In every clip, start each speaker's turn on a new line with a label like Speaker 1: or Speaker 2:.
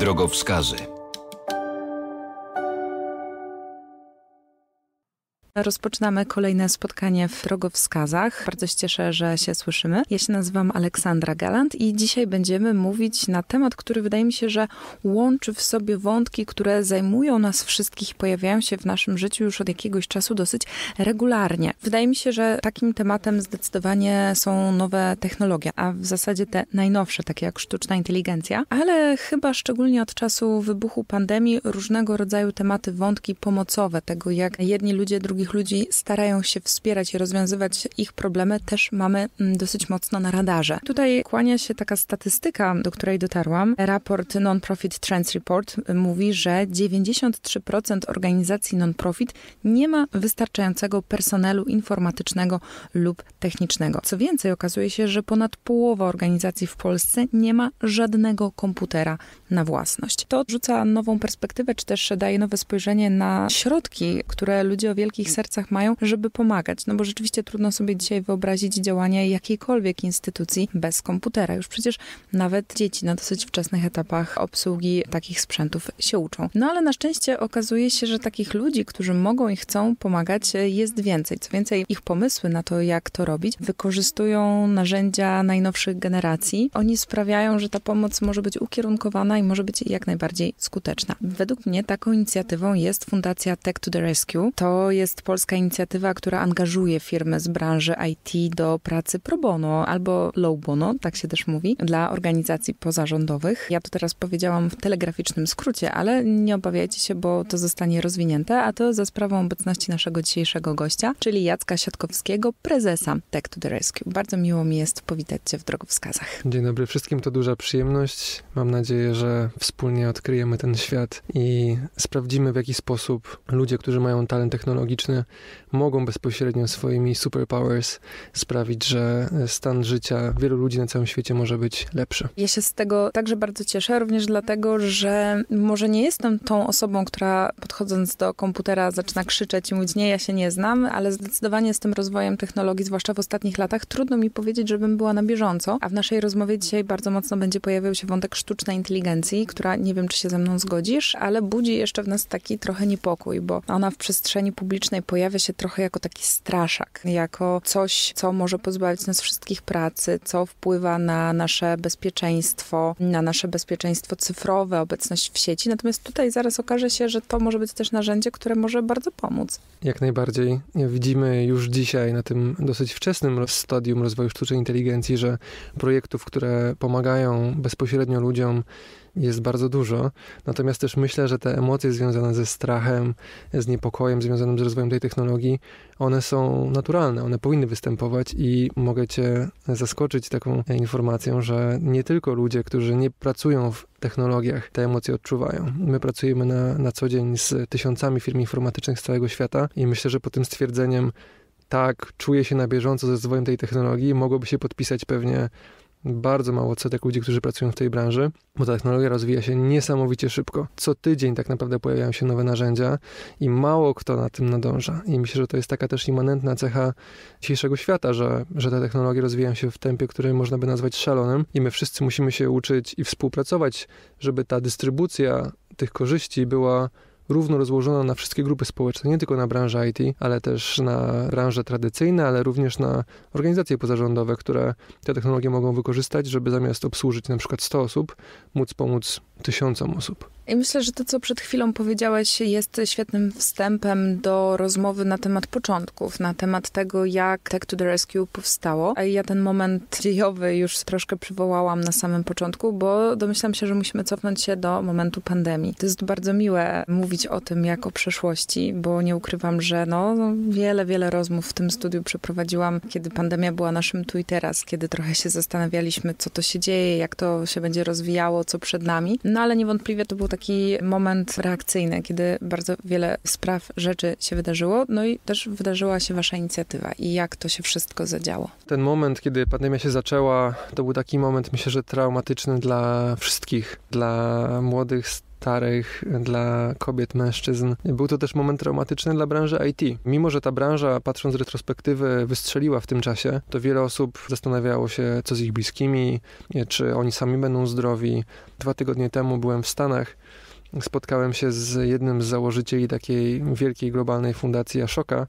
Speaker 1: Drogowskazy.
Speaker 2: Rozpoczynamy kolejne spotkanie w Drogowskazach. Bardzo się cieszę, że się słyszymy. Ja się nazywam Aleksandra Galant i dzisiaj będziemy mówić na temat, który wydaje mi się, że łączy w sobie wątki, które zajmują nas wszystkich i pojawiają się w naszym życiu już od jakiegoś czasu dosyć regularnie. Wydaje mi się, że takim tematem zdecydowanie są nowe technologie, a w zasadzie te najnowsze, takie jak sztuczna inteligencja, ale chyba szczególnie od czasu wybuchu pandemii różnego rodzaju tematy, wątki pomocowe, tego jak jedni ludzie drugich ludzi starają się wspierać i rozwiązywać ich problemy, też mamy dosyć mocno na radarze. Tutaj kłania się taka statystyka, do której dotarłam. Raport Non-Profit Trends Report mówi, że 93% organizacji non-profit nie ma wystarczającego personelu informatycznego lub technicznego. Co więcej, okazuje się, że ponad połowa organizacji w Polsce nie ma żadnego komputera na własność. To rzuca nową perspektywę, czy też daje nowe spojrzenie na środki, które ludzie o wielkich sercach mają, żeby pomagać. No bo rzeczywiście trudno sobie dzisiaj wyobrazić działanie jakiejkolwiek instytucji bez komputera. Już przecież nawet dzieci na dosyć wczesnych etapach obsługi takich sprzętów się uczą. No ale na szczęście okazuje się, że takich ludzi, którzy mogą i chcą pomagać, jest więcej. Co więcej, ich pomysły na to, jak to robić, wykorzystują narzędzia najnowszych generacji. Oni sprawiają, że ta pomoc może być ukierunkowana i może być jak najbardziej skuteczna. Według mnie taką inicjatywą jest Fundacja Tech to the Rescue. To jest polska inicjatywa, która angażuje firmy z branży IT do pracy pro bono albo low bono, tak się też mówi, dla organizacji pozarządowych. Ja to teraz powiedziałam w telegraficznym skrócie, ale nie obawiajcie się, bo to zostanie rozwinięte, a to za sprawą obecności naszego dzisiejszego gościa, czyli Jacka Siatkowskiego, prezesa Tech to the Rescue. Bardzo miło mi jest powitać Cię w Drogowskazach.
Speaker 3: Dzień dobry wszystkim, to duża przyjemność. Mam nadzieję, że wspólnie odkryjemy ten świat i sprawdzimy, w jaki sposób ludzie, którzy mają talent technologiczny, mogą bezpośrednio swoimi superpowers sprawić, że stan życia wielu ludzi na całym świecie może być lepszy.
Speaker 2: Ja się z tego także bardzo cieszę, również dlatego, że może nie jestem tą osobą, która podchodząc do komputera zaczyna krzyczeć i mówić, nie, ja się nie znam, ale zdecydowanie z tym rozwojem technologii, zwłaszcza w ostatnich latach, trudno mi powiedzieć, żebym była na bieżąco, a w naszej rozmowie dzisiaj bardzo mocno będzie pojawiał się wątek sztucznej inteligencji, która, nie wiem, czy się ze mną zgodzisz, ale budzi jeszcze w nas taki trochę niepokój, bo ona w przestrzeni publicznej pojawia się trochę jako taki straszak, jako coś, co może pozbawić nas wszystkich pracy, co wpływa na nasze bezpieczeństwo cyfrowe, obecność w sieci. Natomiast tutaj zaraz okaże się, że to może być też narzędzie, które może bardzo pomóc.
Speaker 3: Jak najbardziej. Widzimy już dzisiaj na tym dosyć wczesnym stadium rozwoju sztucznej inteligencji, że projektów, które pomagają bezpośrednio ludziom, jest bardzo dużo. Natomiast też myślę, że te emocje związane ze strachem, z niepokojem związanym z rozwojem tej technologii, one są naturalne, one powinny występować i mogę Cię zaskoczyć taką informacją, że nie tylko ludzie, którzy nie pracują w technologiach, te emocje odczuwają. My pracujemy na co dzień z tysiącami firm informatycznych z całego świata i myślę, że po tym stwierdzeniem tak, czuję się na bieżąco ze rozwojem tej technologii, mogłoby się podpisać pewnie bardzo mało odsetek ludzi, którzy pracują w tej branży, bo ta technologia rozwija się niesamowicie szybko. Co tydzień tak naprawdę pojawiają się nowe narzędzia i mało kto na tym nadąża. I myślę, że to jest taka też immanentna cecha dzisiejszego świata, że te technologie rozwijają się w tempie, który można by nazwać szalonym i my wszyscy musimy się uczyć i współpracować, żeby ta dystrybucja tych korzyści była równo rozłożona na wszystkie grupy społeczne, nie tylko na branżę IT, ale też na branże tradycyjne, ale również na organizacje pozarządowe, które te technologie mogą wykorzystać, żeby zamiast obsłużyć na przykład 100 osób, móc pomóc tysiącom osób.
Speaker 2: I myślę, że to, co przed chwilą powiedziałeś, jest świetnym wstępem do rozmowy na temat początków, na temat tego, jak Tech to the Rescue powstało. A ja ten moment dziejowy już troszkę przywołałam na samym początku, bo domyślam się, że musimy cofnąć się do momentu pandemii. To jest bardzo miłe mówić o tym jak o przeszłości, bo nie ukrywam, że wiele rozmów w tym studiu przeprowadziłam, kiedy pandemia była naszym tu i teraz, kiedy trochę się zastanawialiśmy, co to się dzieje, jak to się będzie rozwijało, co przed nami. No ale niewątpliwie to był taki moment reakcyjny, kiedy bardzo wiele spraw, rzeczy się wydarzyło, no i też wydarzyła się wasza inicjatywa i jak to się wszystko zadziało.
Speaker 3: Ten moment, kiedy pandemia się zaczęła, to był taki moment, myślę, że traumatyczny dla wszystkich, dla młodych starych, dla kobiet, mężczyzn. Był to też moment traumatyczny dla branży IT. Mimo że ta branża, patrząc z retrospektywy, wystrzeliła w tym czasie, to wiele osób zastanawiało się, co z ich bliskimi, czy oni sami będą zdrowi. 2 tygodnie temu byłem w Stanach. Spotkałem się z jednym z założycieli takiej wielkiej globalnej fundacji Ashoka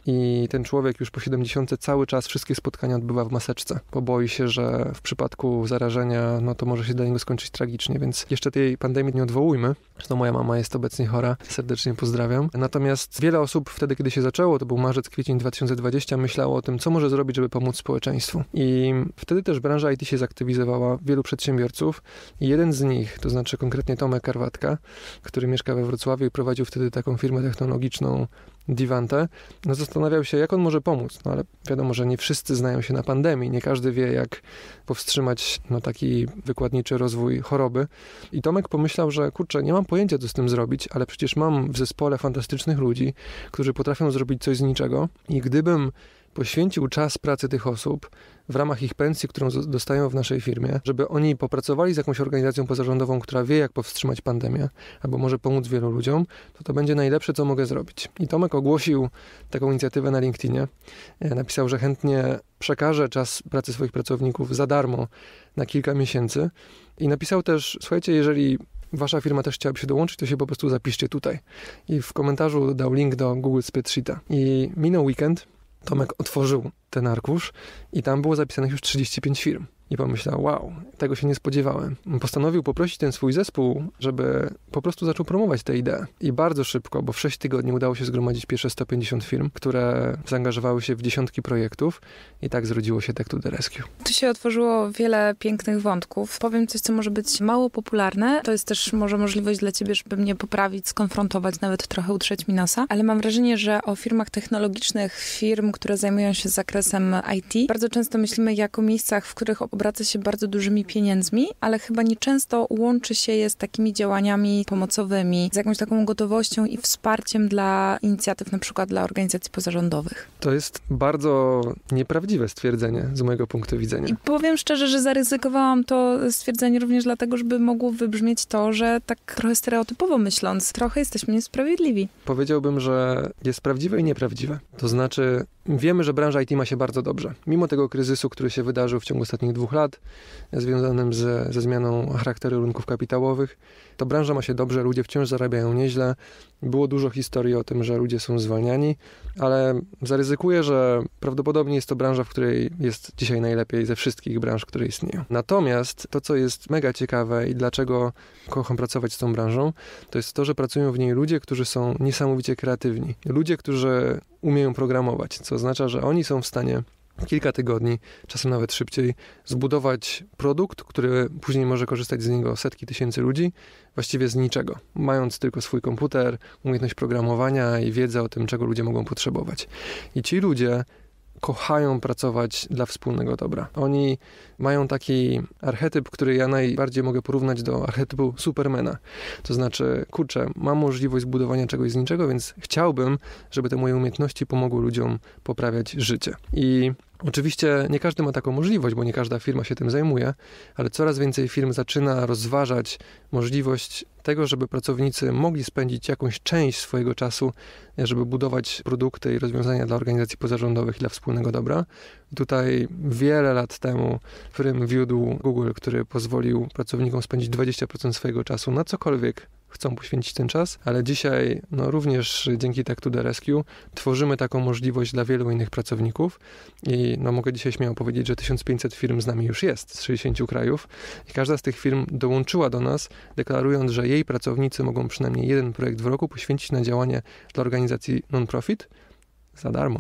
Speaker 3: i ten człowiek już po 70 cały czas wszystkie spotkania odbywa w maseczce, bo boi się, że w przypadku zarażenia to może się dla niego skończyć tragicznie, więc jeszcze tej pandemii nie odwołujmy. Zresztą moja mama jest obecnie chora, serdecznie pozdrawiam. Natomiast wiele osób wtedy, kiedy się zaczęło, to był marzec, kwiecień 2020, myślało o tym, co może zrobić, żeby pomóc społeczeństwu. I wtedy też branża IT się zaktywizowała, wielu przedsiębiorców i jeden z nich, to znaczy konkretnie Tomek Karwatka, który mieszka we Wrocławiu i prowadził wtedy taką firmę technologiczną Divante, zastanawiał się, jak on może pomóc. Ale wiadomo, że nie wszyscy znają się na pandemii, nie każdy wie, jak powstrzymać taki wykładniczy rozwój choroby. I Tomek pomyślał, że kurczę, nie mam pojęcia, co z tym zrobić, ale przecież mam w zespole fantastycznych ludzi, którzy potrafią zrobić coś z niczego i gdybym poświęcił czas pracy tych osób w ramach ich pensji, którą dostają w naszej firmie, żeby oni popracowali z jakąś organizacją pozarządową, która wie, jak powstrzymać pandemię, albo może pomóc wielu ludziom, to będzie najlepsze, co mogę zrobić. I Tomek ogłosił taką inicjatywę na LinkedInie. Napisał, że chętnie przekaże czas pracy swoich pracowników za darmo na kilka miesięcy. I napisał też, słuchajcie, jeżeli wasza firma też chciałaby się dołączyć, to się po prostu zapiszcie tutaj. I w komentarzu dał link do Google Spreadsheeta. I minął weekend, Tomek otworzył ten arkusz i tam było zapisanych już 35 firm. I pomyślał, wow, tego się nie spodziewałem. Postanowił poprosić ten swój zespół, żeby po prostu zaczął promować tę ideę. I bardzo szybko, bo w 6 tygodni udało się zgromadzić pierwsze 150 firm, które zaangażowały się w dziesiątki projektów i tak zrodziło się Tech to the Rescue.
Speaker 2: Tu się otworzyło wiele pięknych wątków. Powiem coś, co może być mało popularne. To jest też może możliwość dla ciebie, żeby mnie poprawić, skonfrontować, nawet trochę utrzeć mi nosa. Ale mam wrażenie, że o firmach technologicznych, firm, które zajmują się zakresem IT, bardzo często myślimy jako miejscach, w których obraca się bardzo dużymi pieniędzmi, ale chyba nieczęsto łączy się je z takimi działaniami pomocowymi, z jakąś taką gotowością i wsparciem dla inicjatyw, na przykład dla organizacji pozarządowych.
Speaker 3: To jest bardzo nieprawdziwe stwierdzenie z mojego punktu widzenia.
Speaker 2: I powiem szczerze, że zaryzykowałam to stwierdzenie również dlatego, żeby mogło wybrzmieć to, że tak trochę stereotypowo myśląc, trochę jesteśmy niesprawiedliwi.
Speaker 3: Powiedziałbym, że jest prawdziwe i nieprawdziwe. To znaczy, wiemy, że branża IT ma się bardzo dobrze. Mimo tego kryzysu, który się wydarzył w ciągu ostatnich 2 lat, związanym ze zmianą charakteru rynków kapitałowych, to branża ma się dobrze, ludzie wciąż zarabiają nieźle. Było dużo historii o tym, że ludzie są zwalniani, ale zaryzykuję, że prawdopodobnie jest to branża, w której jest dzisiaj najlepiej ze wszystkich branż, które istnieją. Natomiast to, co jest mega ciekawe i dlaczego kocham pracować z tą branżą, to jest to, że pracują w niej ludzie, którzy są niesamowicie kreatywni. Ludzie, którzy umieją programować, co oznacza, że oni są w stanie w kilka tygodni, czasem nawet szybciej, zbudować produkt, który później może korzystać z niego setki tysięcy ludzi, właściwie z niczego, mając tylko swój komputer, umiejętność programowania i wiedzę o tym, czego ludzie mogą potrzebować. I ci ludzie kochają pracować dla wspólnego dobra. Oni mają taki archetyp, który ja najbardziej mogę porównać do archetypu Supermana. To znaczy, kurczę, mam możliwość zbudowania czegoś z niczego, więc chciałbym, żeby te moje umiejętności pomogły ludziom poprawiać życie. I oczywiście nie każdy ma taką możliwość, bo nie każda firma się tym zajmuje, ale coraz więcej firm zaczyna rozważać możliwość tego, żeby pracownicy mogli spędzić jakąś część swojego czasu, żeby budować produkty i rozwiązania dla organizacji pozarządowych i dla wspólnego dobra. Tutaj wiele lat temu prym wiódł Google, który pozwolił pracownikom spędzić 20% swojego czasu na cokolwiek chcą poświęcić ten czas, ale dzisiaj również dzięki Tech to the Rescue tworzymy taką możliwość dla wielu innych pracowników i mogę dzisiaj śmiało powiedzieć, że 1500 firm z nami już jest z 60 krajów i każda z tych firm dołączyła do nas, deklarując, że jej pracownicy mogą przynajmniej jeden projekt w roku poświęcić na działanie dla organizacji non-profit za darmo.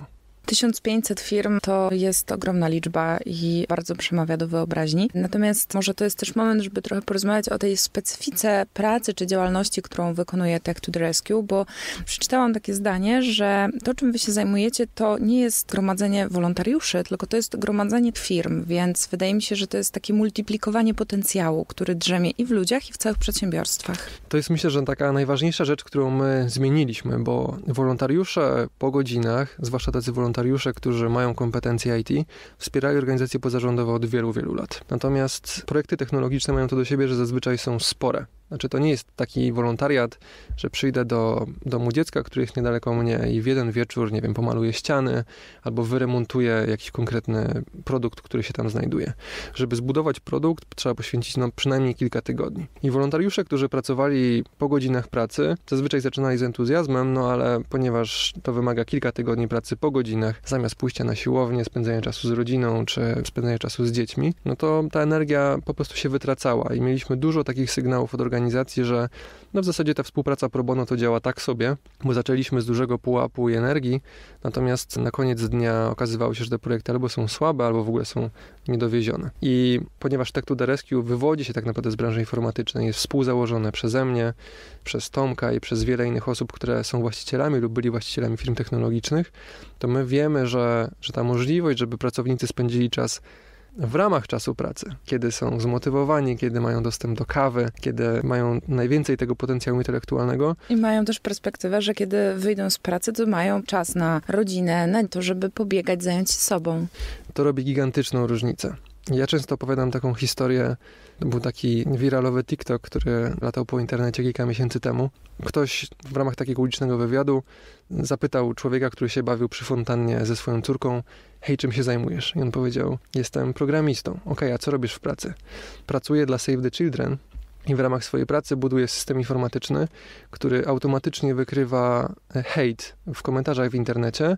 Speaker 2: 1500 firm to jest ogromna liczba i bardzo przemawia do wyobraźni. Natomiast może to jest też moment, żeby trochę porozmawiać o tej specyfice pracy czy działalności, którą wykonuje Tech to the Rescue, bo przeczytałam takie zdanie, że to, czym wy się zajmujecie, to nie jest gromadzenie wolontariuszy, tylko to jest gromadzenie firm, więc wydaje mi się, że to jest takie multiplikowanie potencjału, który drzemie i w ludziach, i w całych przedsiębiorstwach.
Speaker 3: To jest, myślę, że taka najważniejsza rzecz, którą my zmieniliśmy, bo wolontariusze po godzinach, zwłaszcza tacy wolontariusze, którzy mają kompetencje IT, wspierają organizacje pozarządowe od wielu, wielu lat. Natomiast projekty technologiczne mają to do siebie, że zazwyczaj są spore. Znaczy to nie jest taki wolontariat, że przyjdę do domu dziecka, który jest niedaleko mnie i w jeden wieczór, nie wiem, pomaluję ściany albo wyremontuję jakiś konkretny produkt, który się tam znajduje. Żeby zbudować produkt, trzeba poświęcić przynajmniej kilka tygodni. I wolontariusze, którzy pracowali po godzinach pracy, zazwyczaj zaczynali z entuzjazmem, ale ponieważ to wymaga kilka tygodni pracy po godzinach, zamiast pójścia na siłownię, spędzania czasu z rodziną czy spędzania czasu z dziećmi, to ta energia po prostu się wytracała i mieliśmy dużo takich sygnałów od organizacji, że w zasadzie ta współpraca pro bono to działa tak sobie, bo zaczęliśmy z dużego pułapu i energii, natomiast na koniec dnia okazywało się, że te projekty albo są słabe, albo w ogóle są niedowiezione. I ponieważ Tech to the Rescue wywodzi się tak naprawdę z branży informatycznej, jest współzałożone przeze mnie, przez Tomka i przez wiele innych osób, które są właścicielami lub byli właścicielami firm technologicznych, to my wiemy, że ta możliwość, żeby pracownicy spędzili czas w ramach czasu pracy, kiedy są zmotywowani, kiedy mają dostęp do kawy, kiedy mają najwięcej tego potencjału intelektualnego.
Speaker 2: I mają też perspektywę, że kiedy wyjdą z pracy, to mają czas na rodzinę, na to, żeby pobiegać, zająć się sobą.
Speaker 3: To robi gigantyczną różnicę. Ja często opowiadam taką historię, to był taki wiralowy TikTok, który latał po internecie kilka miesięcy temu. Ktoś w ramach takiego ulicznego wywiadu zapytał człowieka, który się bawił przy fontannie ze swoją córką: hej, czym się zajmujesz? I on powiedział: jestem programistą. Okej, a co robisz w pracy? Pracuję dla Save the Children i w ramach swojej pracy buduję system informatyczny, który automatycznie wykrywa hejt w komentarzach w internecie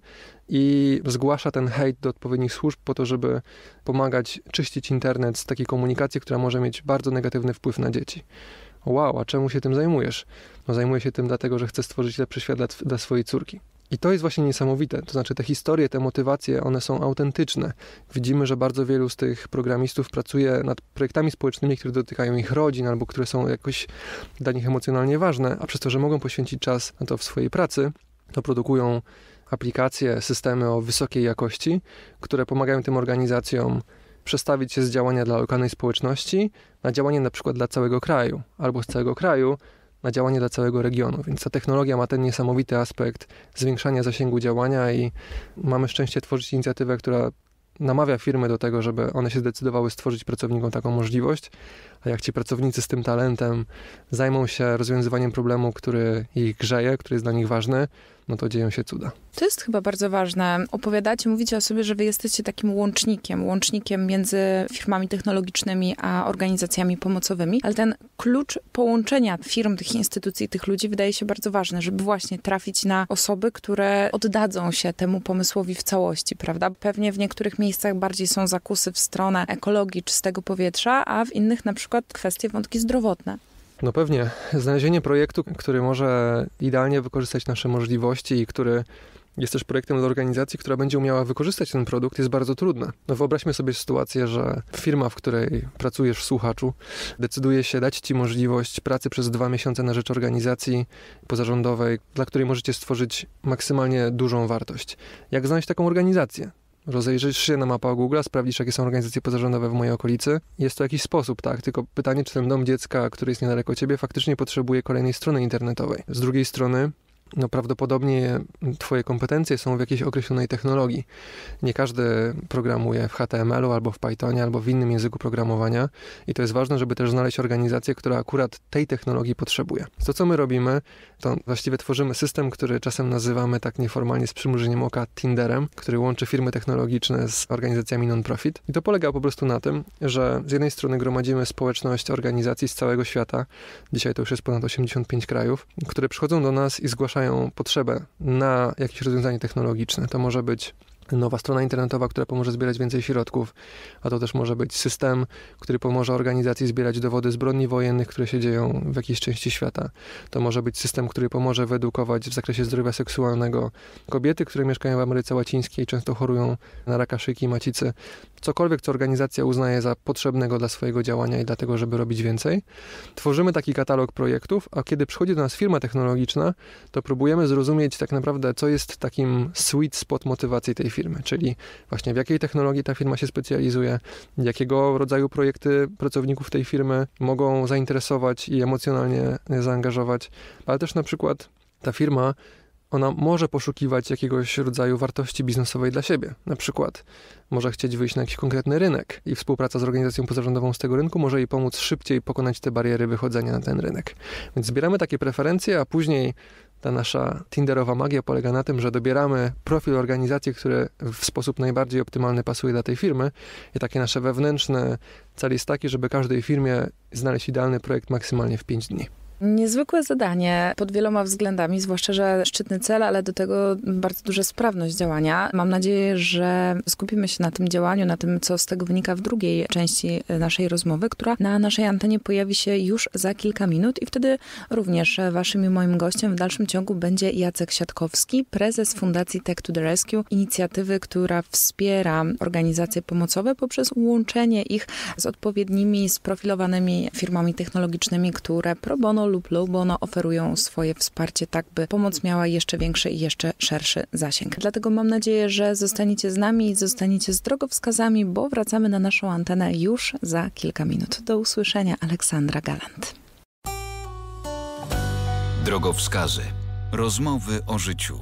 Speaker 3: i zgłasza ten hejt do odpowiednich służb po to, żeby pomagać czyścić internet z takiej komunikacji, która może mieć bardzo negatywny wpływ na dzieci. Wow, a czemu się tym zajmujesz? Zajmuję się tym dlatego, że chcę stworzyć lepszy świat dla swojej córki. I to jest właśnie niesamowite. To znaczy te historie, te motywacje, one są autentyczne. Widzimy, że bardzo wielu z tych programistów pracuje nad projektami społecznymi, które dotykają ich rodzin albo które są jakoś dla nich emocjonalnie ważne, a przez to, że mogą poświęcić czas na to w swojej pracy, to produkują aplikacje, systemy o wysokiej jakości, które pomagają tym organizacjom przestawić się z działania dla lokalnej społeczności na działanie na przykład dla całego kraju, albo z całego kraju na działanie dla całego regionu. Więc ta technologia ma ten niesamowity aspekt zwiększania zasięgu działania i mamy szczęście tworzyć inicjatywę, która namawia firmy do tego, żeby one się zdecydowały stworzyć pracownikom taką możliwość, a jak ci pracownicy z tym talentem zajmą się rozwiązywaniem problemu, który ich grzeje, który jest dla nich ważny, to dzieją się cuda.
Speaker 2: To jest chyba bardzo ważne. Opowiadacie, mówicie o sobie, że wy jesteście takim łącznikiem między firmami technologicznymi a organizacjami pomocowymi, ale ten klucz połączenia firm, tych instytucji, tych ludzi wydaje się bardzo ważny, żeby właśnie trafić na osoby, które oddadzą się temu pomysłowi w całości, prawda? Pewnie w niektórych miejscach bardziej są zakusy w stronę ekologii, czystego powietrza, a w innych na przykład kwestie, wątki zdrowotne.
Speaker 3: No pewnie. Znalezienie projektu, który może idealnie wykorzystać nasze możliwości i który jest też projektem dla organizacji, która będzie umiała wykorzystać ten produkt, jest bardzo trudne. Wyobraźmy sobie sytuację, że firma, w której pracujesz w Słuchaczu, decyduje się dać ci możliwość pracy przez 2 miesiące na rzecz organizacji pozarządowej, dla której możecie stworzyć maksymalnie dużą wartość. Jak znaleźć taką organizację? Rozejrzysz się na mapach Google, sprawdzisz, jakie są organizacje pozarządowe w mojej okolicy. Jest to jakiś sposób, tak? Tylko pytanie, czy ten dom dziecka, który jest niedaleko ciebie, faktycznie potrzebuje kolejnej strony internetowej. Z drugiej strony, prawdopodobnie twoje kompetencje są w jakiejś określonej technologii. Nie każdy programuje w HTML-u albo w Pythonie, albo w innym języku programowania i to jest ważne, żeby też znaleźć organizację, która akurat tej technologii potrzebuje. To, co my robimy, to właściwie tworzymy system, który czasem nazywamy tak nieformalnie z przymrużeniem oka Tinderem, który łączy firmy technologiczne z organizacjami non-profit. I to polega po prostu na tym, że z jednej strony gromadzimy społeczność organizacji z całego świata, dzisiaj to już jest ponad 85 krajów, które przychodzą do nas i zgłaszają potrzebę na jakieś rozwiązanie technologiczne. To może być nowa strona internetowa, która pomoże zbierać więcej środków, a to też może być system, który pomoże organizacji zbierać dowody zbrodni wojennych, które się dzieją w jakiejś części świata. To może być system, który pomoże wyedukować w zakresie zdrowia seksualnego kobiety, które mieszkają w Ameryce Łacińskiej i często chorują na raka szyjki i macicy. Cokolwiek, co organizacja uznaje za potrzebnego dla swojego działania i dlatego, żeby robić więcej. Tworzymy taki katalog projektów, a kiedy przychodzi do nas firma technologiczna, to próbujemy zrozumieć tak naprawdę, co jest takim sweet spot motywacji tej firmy, czyli właśnie w jakiej technologii ta firma się specjalizuje, jakiego rodzaju projekty pracowników tej firmy mogą zainteresować i emocjonalnie zaangażować, ale też na przykład ta firma, ona może poszukiwać jakiegoś rodzaju wartości biznesowej dla siebie. Na przykład może chcieć wyjść na jakiś konkretny rynek i współpraca z organizacją pozarządową z tego rynku może jej pomóc szybciej pokonać te bariery wychodzenia na ten rynek. Więc zbieramy takie preferencje, a później ta nasza tinderowa magia polega na tym, że dobieramy profil organizacji, który w sposób najbardziej optymalny pasuje dla tej firmy i takie nasze wewnętrzne cel jest taki, żeby każdej firmie znaleźć idealny projekt maksymalnie w 5 dni.
Speaker 2: Niezwykłe zadanie pod wieloma względami, zwłaszcza, że szczytny cel, ale do tego bardzo duża sprawność działania. Mam nadzieję, że skupimy się na tym działaniu, na tym, co z tego wynika w drugiej części naszej rozmowy, która na naszej antenie pojawi się już za kilka minut i wtedy również waszym i moim gościem w dalszym ciągu będzie Jacek Siatkowski, prezes Fundacji Tech to the Rescue, inicjatywy, która wspiera organizacje pomocowe poprzez łączenie ich z odpowiednimi, sprofilowanymi firmami technologicznymi, które pro bono lub low bono oferują swoje wsparcie tak, by pomoc miała jeszcze większy i jeszcze szerszy zasięg. Dlatego mam nadzieję, że zostaniecie z nami i zostaniecie z drogowskazami, bo wracamy na naszą antenę już za kilka minut. Do usłyszenia, Aleksandra Galant.
Speaker 1: Drogowskazy. Rozmowy o życiu.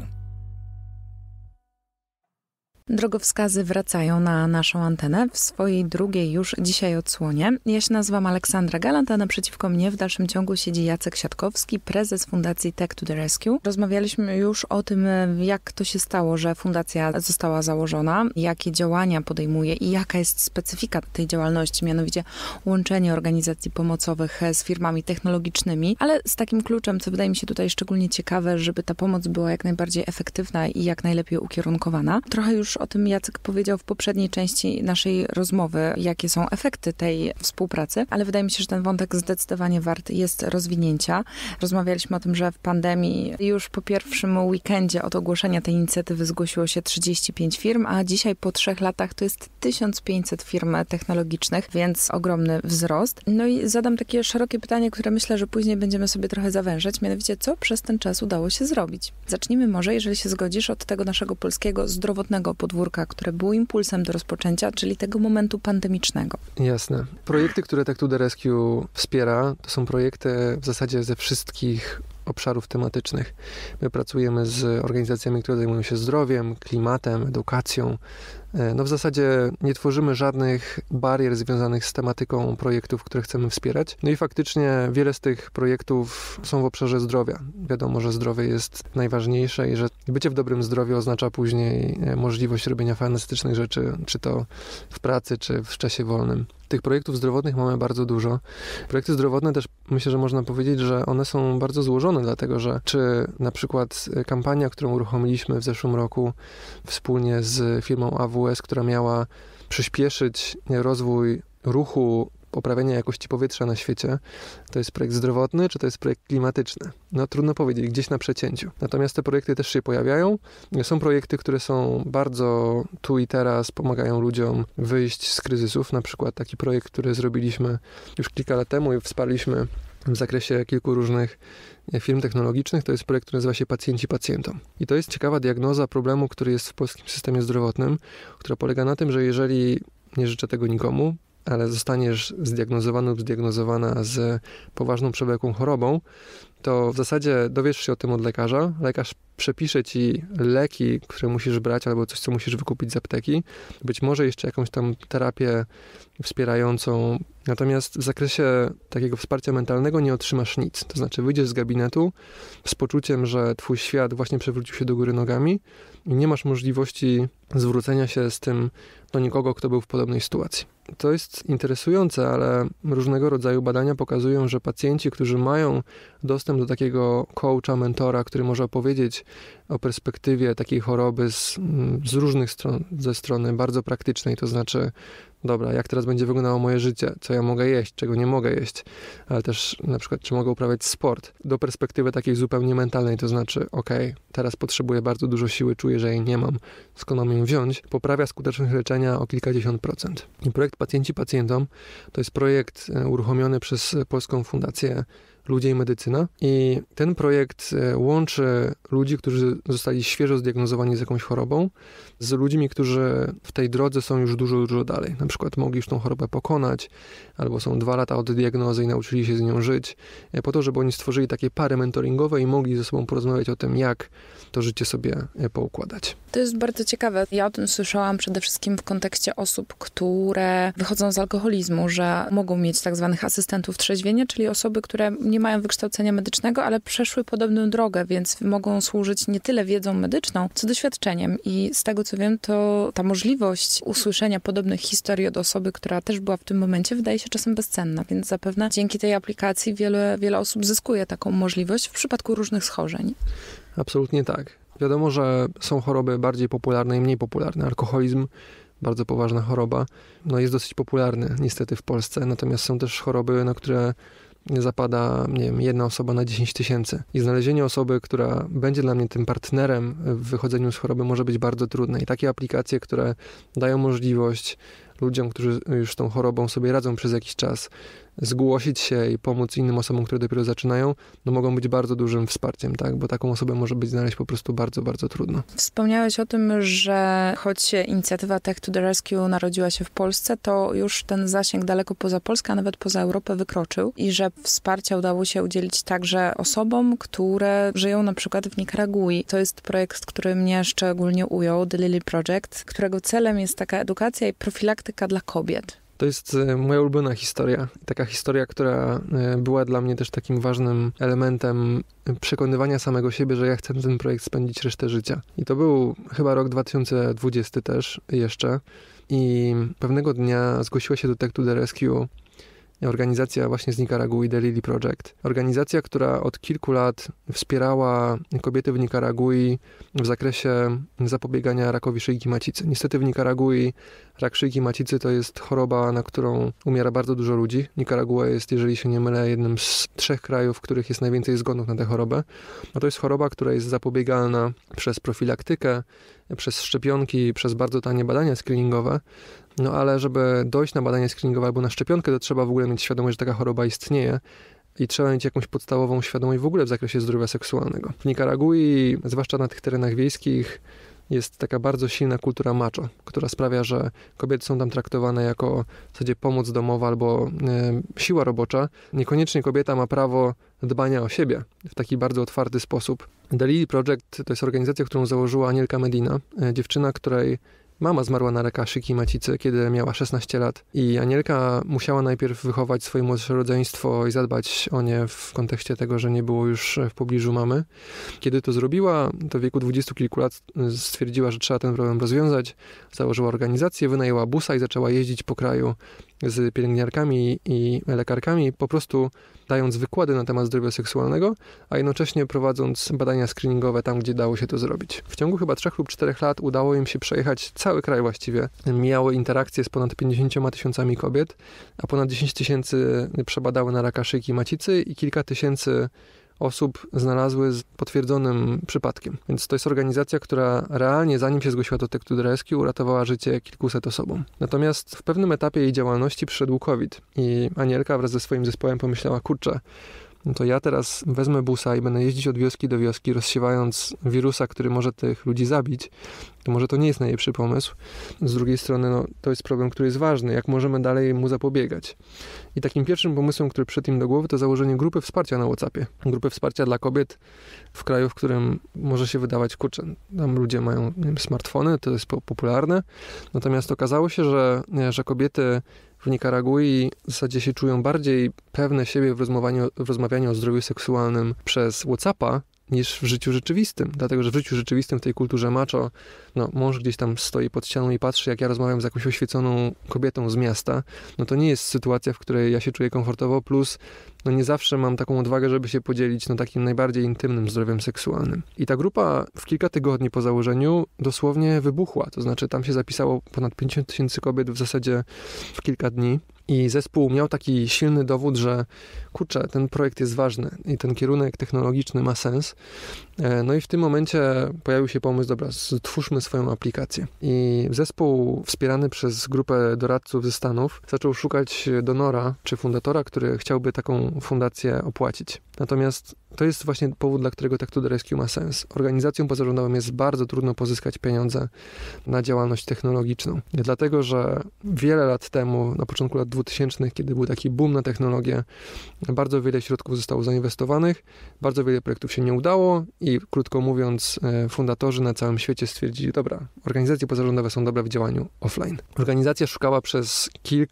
Speaker 2: Drogowskazy wracają na naszą antenę w swojej drugiej już dzisiaj odsłonie. Ja się nazywam Aleksandra Galant, a naprzeciwko mnie w dalszym ciągu siedzi Jacek Siatkowski, prezes Fundacji Tech to the Rescue. Rozmawialiśmy już o tym, jak to się stało, że fundacja została założona, jakie działania podejmuje i jaka jest specyfika tej działalności, mianowicie łączenie organizacji pomocowych z firmami technologicznymi, ale z takim kluczem, co wydaje mi się tutaj szczególnie ciekawe, żeby ta pomoc była jak najbardziej efektywna i jak najlepiej ukierunkowana. Trochę już o tym Jacek powiedział w poprzedniej części naszej rozmowy, jakie są efekty tej współpracy, ale wydaje mi się, że ten wątek zdecydowanie wart jest rozwinięcia. Rozmawialiśmy o tym, że w pandemii już po pierwszym weekendzie od ogłoszenia tej inicjatywy zgłosiło się 35 firm, a dzisiaj po 3 latach to jest 1500 firm technologicznych, więc ogromny wzrost. No i zadam takie szerokie pytanie, które myślę, że później będziemy sobie trochę zawężać, mianowicie co przez ten czas udało się zrobić. Zacznijmy może, jeżeli się zgodzisz, od tego naszego polskiego zdrowotnego podwórka, które było impulsem do rozpoczęcia, czyli tego momentu pandemicznego.
Speaker 3: Jasne. Projekty, które Tech to the Rescue wspiera, to są projekty w zasadzie ze wszystkich obszarów tematycznych. My pracujemy z organizacjami, które zajmują się zdrowiem, klimatem, edukacją. No w zasadzie nie tworzymy żadnych barier związanych z tematyką projektów, które chcemy wspierać. No i faktycznie wiele z tych projektów są w obszarze zdrowia. Wiadomo, że zdrowie jest najważniejsze i że bycie w dobrym zdrowiu oznacza później możliwość robienia fantastycznych rzeczy, czy to w pracy, czy w czasie wolnym. Tych projektów zdrowotnych mamy bardzo dużo. Projekty zdrowotne też myślę, że można powiedzieć, że one są bardzo złożone, dlatego że czy na przykład kampania, którą uruchomiliśmy w zeszłym roku wspólnie z firmą AWS, która miała przyspieszyć rozwój ruchu, poprawienia jakości powietrza na świecie, to jest projekt zdrowotny, czy to jest projekt klimatyczny? No trudno powiedzieć, gdzieś na przecięciu. Natomiast te projekty też się pojawiają. Są projekty, które są bardzo tu i teraz, pomagają ludziom wyjść z kryzysów. Na przykład taki projekt, który zrobiliśmy już kilka lat temu i wsparliśmy w zakresie kilku różnych firm technologicznych, to jest projekt, który nazywa się Pacjenci pacjentom. I to jest ciekawa diagnoza problemu, który jest w polskim systemie zdrowotnym, która polega na tym, że jeżeli, nie życzę tego nikomu, ale zostaniesz zdiagnozowany lub zdiagnozowana z poważną przewlekłą chorobą, to w zasadzie dowiesz się o tym od lekarza. Lekarz przepisze ci leki, które musisz brać, albo coś, co musisz wykupić z apteki. Być może jeszcze jakąś tam terapię wspierającą. Natomiast w zakresie takiego wsparcia mentalnego nie otrzymasz nic. To znaczy wyjdziesz z gabinetu z poczuciem, że twój świat właśnie przewrócił się do góry nogami i nie masz możliwości zwrócenia się z tym do nikogo, kto był w podobnej sytuacji. To jest interesujące, ale różnego rodzaju badania pokazują, że pacjenci, którzy mają dostęp do takiego coacha, mentora, który może opowiedzieć o perspektywie takiej choroby z różnych stron, ze strony bardzo praktycznej, to znaczy dobra, jak teraz będzie wyglądało moje życie, co ja mogę jeść, czego nie mogę jeść, ale też na przykład, czy mogę uprawiać sport, do perspektywy takiej zupełnie mentalnej, to znaczy teraz potrzebuję bardzo dużo siły, czuję, że jej nie mam, skąd mam ją wziąć, poprawia skuteczność leczenia o kilkadziesiąt procent. I projekt Pacjenci pacjentom to jest projekt uruchomiony przez Polską Fundację Ludzie i medycyna. I ten projekt łączy ludzi, którzy zostali świeżo zdiagnozowani z jakąś chorobą, z ludźmi, którzy w tej drodze są już dużo, dużo dalej. Na przykład mogli już tą chorobę pokonać, albo są 2 lata od diagnozy i nauczyli się z nią żyć, po to, żeby oni stworzyli takie pary mentoringowe i mogli ze sobą porozmawiać o tym, jak to życie sobie poukładać.
Speaker 2: To jest bardzo ciekawe. Ja o tym słyszałam przede wszystkim w kontekście osób, które wychodzą z alkoholizmu, że mogą mieć tak zwanych asystentów trzeźwienia, czyli osoby, które nie mają wykształcenia medycznego, ale przeszły podobną drogę, więc mogą służyć nie tyle wiedzą medyczną, co doświadczeniem. I z tego, co wiem, to ta możliwość usłyszenia podobnych historii od osoby, która też była w tym momencie, wydaje się czasem bezcenna, więc zapewne dzięki tej aplikacji wiele osób zyskuje taką możliwość w przypadku różnych schorzeń.
Speaker 3: Absolutnie tak. Wiadomo, że są choroby bardziej popularne i mniej popularne. Alkoholizm, bardzo poważna choroba, jest dosyć popularny niestety w Polsce, natomiast są też choroby, na które zapada, 1 osoba na 10 000. I znalezienie osoby, która będzie dla mnie tym partnerem w wychodzeniu z choroby, może być bardzo trudne. I takie aplikacje, które dają możliwość ludziom, którzy już tą chorobą sobie radzą przez jakiś czas, zgłosić się i pomóc innym osobom, które dopiero zaczynają, mogą być bardzo dużym wsparciem, tak? Bo taką osobę może być znaleźć po prostu bardzo, bardzo trudno.
Speaker 2: Wspomniałeś o tym, że choć inicjatywa Tech to the Rescue narodziła się w Polsce, to już ten zasięg daleko poza Polskę, a nawet poza Europę wykroczył i że wsparcia udało się udzielić także osobom, które żyją na przykład w Nikaragui. To jest projekt, który mnie szczególnie ujął, The Lily Project, którego celem jest taka edukacja i profilaktyka dla kobiet.
Speaker 3: To jest moja ulubiona historia. Taka historia, która była dla mnie też takim ważnym elementem przekonywania samego siebie, że ja chcę ten projekt spędzić resztę życia. I to był chyba rok 2020 też jeszcze. I pewnego dnia zgłosiła się do Tech to the Rescue organizacja właśnie z Nikaragui, The Lily Project. Organizacja, która od kilku lat wspierała kobiety w Nikaragui w zakresie zapobiegania rakowi szyjki macicy. Niestety w Nikaragui rak szyjki macicy to jest choroba, na którą umiera bardzo dużo ludzi. Nikaragua jest, jeżeli się nie mylę, jednym z 3 krajów, w których jest najwięcej zgonów na tę chorobę. A to jest choroba, która jest zapobiegalna przez profilaktykę, przez szczepionki, przez bardzo tanie badania screeningowe. Ale żeby dojść na badanie screeningowe albo na szczepionkę, to trzeba w ogóle mieć świadomość, że taka choroba istnieje i trzeba mieć jakąś podstawową świadomość w ogóle w zakresie zdrowia seksualnego. W Nikaragui, zwłaszcza na tych terenach wiejskich, jest taka bardzo silna kultura macho, która sprawia, że kobiety są tam traktowane jako w zasadzie pomoc domowa albo siła robocza. Niekoniecznie kobieta ma prawo dbania o siebie w taki bardzo otwarty sposób. The Lily Project to jest organizacja, którą założyła Anielka Medina, dziewczyna, której mama zmarła na raka szyjki macicy, kiedy miała 16 lat i Anielka musiała najpierw wychować swoje młodsze rodzeństwo i zadbać o nie w kontekście tego, że nie było już w pobliżu mamy. Kiedy to zrobiła, to w wieku 20 kilku lat stwierdziła, że trzeba ten problem rozwiązać. Założyła organizację, wynajęła busa i zaczęła jeździć po kraju z pielęgniarkami i lekarkami, po prostu dając wykłady na temat zdrowia seksualnego, a jednocześnie prowadząc badania screeningowe tam, gdzie dało się to zrobić. W ciągu chyba 3 lub 4 lat udało im się przejechać cały kraj właściwie. Miały interakcje z ponad 50 000 kobiet, a ponad 10 000 przebadały na raka szyjki macicy i kilka tysięcy osób znalazły z potwierdzonym przypadkiem. Więc to jest organizacja, która realnie, zanim się zgłosiła do Tech to the Rescue, uratowała życie kilkuset osobom. Natomiast w pewnym etapie jej działalności przyszedł COVID i Anielka wraz ze swoim zespołem pomyślała, kurczę, to ja teraz wezmę busa i będę jeździć od wioski do wioski, rozsiewając wirusa, który może tych ludzi zabić. To może to nie jest najlepszy pomysł. Z drugiej strony, to jest problem, który jest ważny. Jak możemy dalej mu zapobiegać? I takim pierwszym pomysłem, który przyszedł im do głowy, to założenie grupy wsparcia na WhatsAppie. Grupy wsparcia dla kobiet w kraju, w którym może się wydawać, kurczę, tam ludzie mają smartfony, to jest popularne. Natomiast okazało się, że kobiety w Nikaragui w zasadzie się czują bardziej pewne siebie w rozmawianiu o zdrowiu seksualnym przez WhatsAppa niż w życiu rzeczywistym. Dlatego, że w życiu rzeczywistym, w tej kulturze macho, mąż gdzieś tam stoi pod ścianą i patrzy, jak ja rozmawiam z jakąś oświeconą kobietą z miasta, to nie jest sytuacja, w której ja się czuję komfortowo, plus nie zawsze mam taką odwagę, żeby się podzielić takim najbardziej intymnym zdrowiem seksualnym. I ta grupa w kilka tygodni po założeniu dosłownie wybuchła. To znaczy tam się zapisało ponad 50 000 kobiet w zasadzie w kilka dni. I zespół miał taki silny dowód, że kurczę, ten projekt jest ważny i ten kierunek technologiczny ma sens. No i w tym momencie pojawił się pomysł, dobra, stwórzmy swoją aplikację. I zespół wspierany przez grupę doradców ze Stanów zaczął szukać donora czy fundatora, który chciałby taką fundację opłacić. Natomiast to jest właśnie powód, dla którego Tech to the Rescue ma sens. Organizacjom pozarządowym jest bardzo trudno pozyskać pieniądze na działalność technologiczną. Dlatego, że wiele lat temu, na początku lat 2000, kiedy był taki boom na technologię, bardzo wiele środków zostało zainwestowanych, bardzo wiele projektów się nie udało i krótko mówiąc, fundatorzy na całym świecie stwierdzili, dobra, organizacje pozarządowe są dobre w działaniu offline. Organizacja szukała przez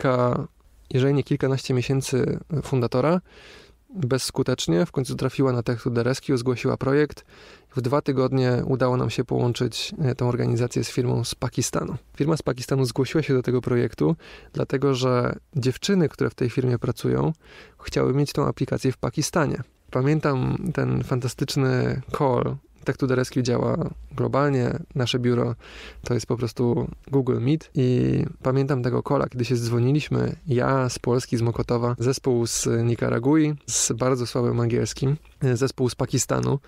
Speaker 3: jeżeli nie kilkanaście miesięcy fundatora, bezskutecznie, w końcu trafiła na Tech to the Rescue, zgłosiła projekt. W 2 tygodnie udało nam się połączyć tą organizację z firmą z Pakistanu. Firma z Pakistanu zgłosiła się do tego projektu, dlatego że dziewczyny, które w tej firmie pracują, chciały mieć tą aplikację w Pakistanie. Pamiętam ten fantastyczny call. Tech to the Rescue działa globalnie. Nasze biuro to jest po prostu Google Meet i pamiętam tego calla, kiedy się dzwoniliśmy, ja z Polski, z Mokotowa, zespół z Nikaragui z bardzo słabym angielskim, zespół z Pakistanu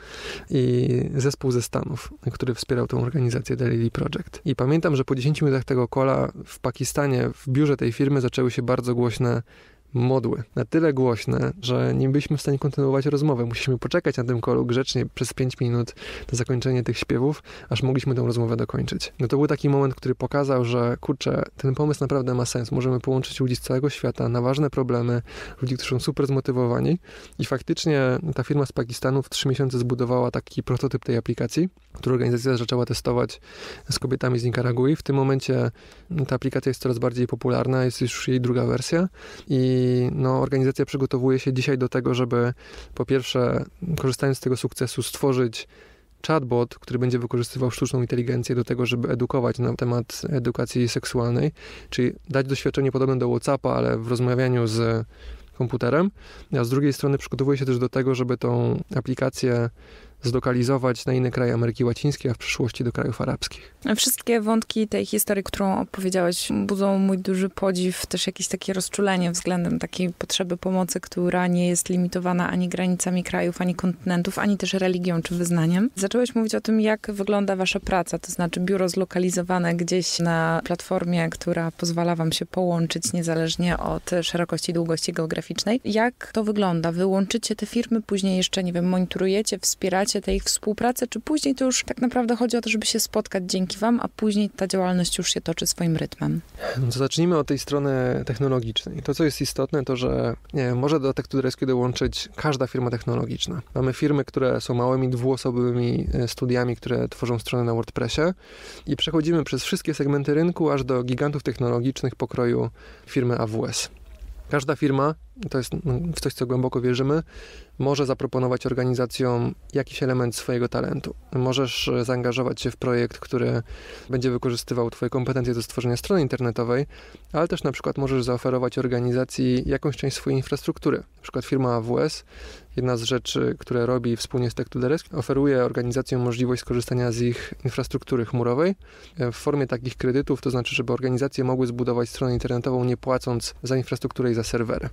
Speaker 3: i zespół ze Stanów, który wspierał tą organizację The Lily Project. I pamiętam, że po 10 minutach tego calla w Pakistanie, w biurze tej firmy zaczęły się bardzo głośne modły. Na tyle głośne, że nie byliśmy w stanie kontynuować rozmowę. Musieliśmy poczekać na tym callu grzecznie przez 5 minut na zakończenie tych śpiewów, aż mogliśmy tę rozmowę dokończyć. No to był taki moment, który pokazał, że kurczę, ten pomysł naprawdę ma sens. Możemy połączyć ludzi z całego świata na ważne problemy, ludzi, którzy są super zmotywowani i faktycznie ta firma z Pakistanu w 3 miesiące zbudowała taki prototyp tej aplikacji, którą organizacja zaczęła testować z kobietami z Nikaragui. W tym momencie ta aplikacja jest coraz bardziej popularna, jest już jej druga wersja i organizacja przygotowuje się dzisiaj do tego, żeby po pierwsze, korzystając z tego sukcesu, stworzyć chatbot, który będzie wykorzystywał sztuczną inteligencję do tego, żeby edukować na temat edukacji seksualnej, czyli dać doświadczenie podobne do WhatsAppa, ale w rozmawianiu z komputerem, a z drugiej strony przygotowuje się też do tego, żeby tą aplikację zlokalizować na inne kraje Ameryki Łacińskiej, a w przyszłości do krajów arabskich.
Speaker 2: Wszystkie wątki tej historii, którą opowiedziałeś, budzą mój duży podziw, też jakieś takie rozczulenie względem takiej potrzeby pomocy, która nie jest limitowana ani granicami krajów, ani kontynentów, ani też religią czy wyznaniem. Zacząłeś mówić o tym, jak wygląda wasza praca, to znaczy biuro zlokalizowane gdzieś na platformie, która pozwala wam się połączyć niezależnie od szerokości i długości geograficznej. Jak to wygląda? Wy łączycie te firmy, później jeszcze, nie wiem, monitorujecie, wspieracie tę ich współpracę, czy później to już tak naprawdę chodzi o to, żeby się spotkać dzięki wam, a później ta działalność już się toczy swoim rytmem?
Speaker 3: To zacznijmy od tej strony technologicznej. To, co jest istotne, to, że może do Tech to the Rescue dołączyć każda firma technologiczna. Mamy firmy, które są małymi, dwuosobowymi studiami, które tworzą strony na WordPressie i przechodzimy przez wszystkie segmenty rynku, aż do gigantów technologicznych pokroju firmy AWS. Każda firma, to jest w coś, co głęboko wierzymy, może zaproponować organizacjom jakiś element swojego talentu. Możesz zaangażować się w projekt, który będzie wykorzystywał twoje kompetencje do stworzenia strony internetowej, ale też na przykład możesz zaoferować organizacji jakąś część swojej infrastruktury. Na przykład firma AWS, jedna z rzeczy, które robi wspólnie z Tech to the Rescue, oferuje organizacjom możliwość skorzystania z ich infrastruktury chmurowej w formie takich kredytów, to znaczy, żeby organizacje mogły zbudować stronę internetową, nie płacąc za infrastrukturę i za serwery.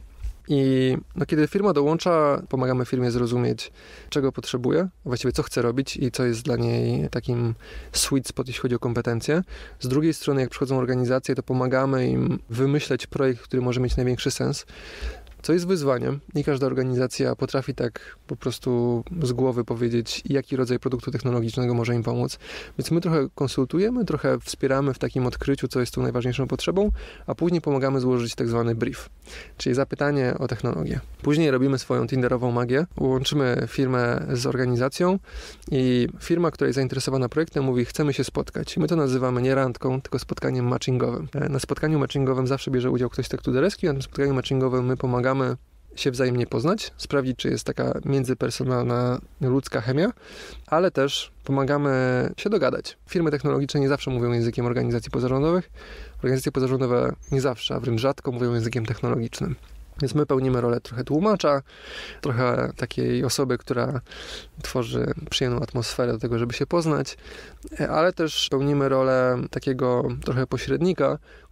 Speaker 3: I kiedy firma dołącza, pomagamy firmie zrozumieć, czego potrzebuje, właściwie co chce robić i co jest dla niej takim sweet spot, jeśli chodzi o kompetencje. Z drugiej strony, jak przychodzą organizacje, to pomagamy im wymyśleć projekt, który może mieć największy sens, co jest wyzwaniem. Nie każda organizacja potrafi tak po prostu z głowy powiedzieć, jaki rodzaj produktu technologicznego może im pomóc. Więc my trochę konsultujemy, trochę wspieramy w takim odkryciu, co jest tą najważniejszą potrzebą, a później pomagamy złożyć tak zwany brief, czyli zapytanie o technologię. Później robimy swoją tinderową magię, łączymy firmę z organizacją i firma, która jest zainteresowana projektem, mówi, chcemy się spotkać. My to nazywamy nie randką, tylko spotkaniem matchingowym. Na spotkaniu matchingowym zawsze bierze udział ktoś z Tech to the Rescue, a na spotkaniu matchingowym my pomagamy się wzajemnie poznać, sprawdzić, czy jest taka międzypersonalna, ludzka chemia, ale też pomagamy się dogadać. Firmy technologiczne nie zawsze mówią językiem organizacji pozarządowych. Organizacje pozarządowe nie zawsze, a wręcz rzadko mówią językiem technologicznym. Więc my pełnimy rolę trochę tłumacza, trochę takiej osoby, która tworzy przyjemną atmosferę do tego, żeby się poznać, ale też pełnimy rolę takiego trochę pośrednika,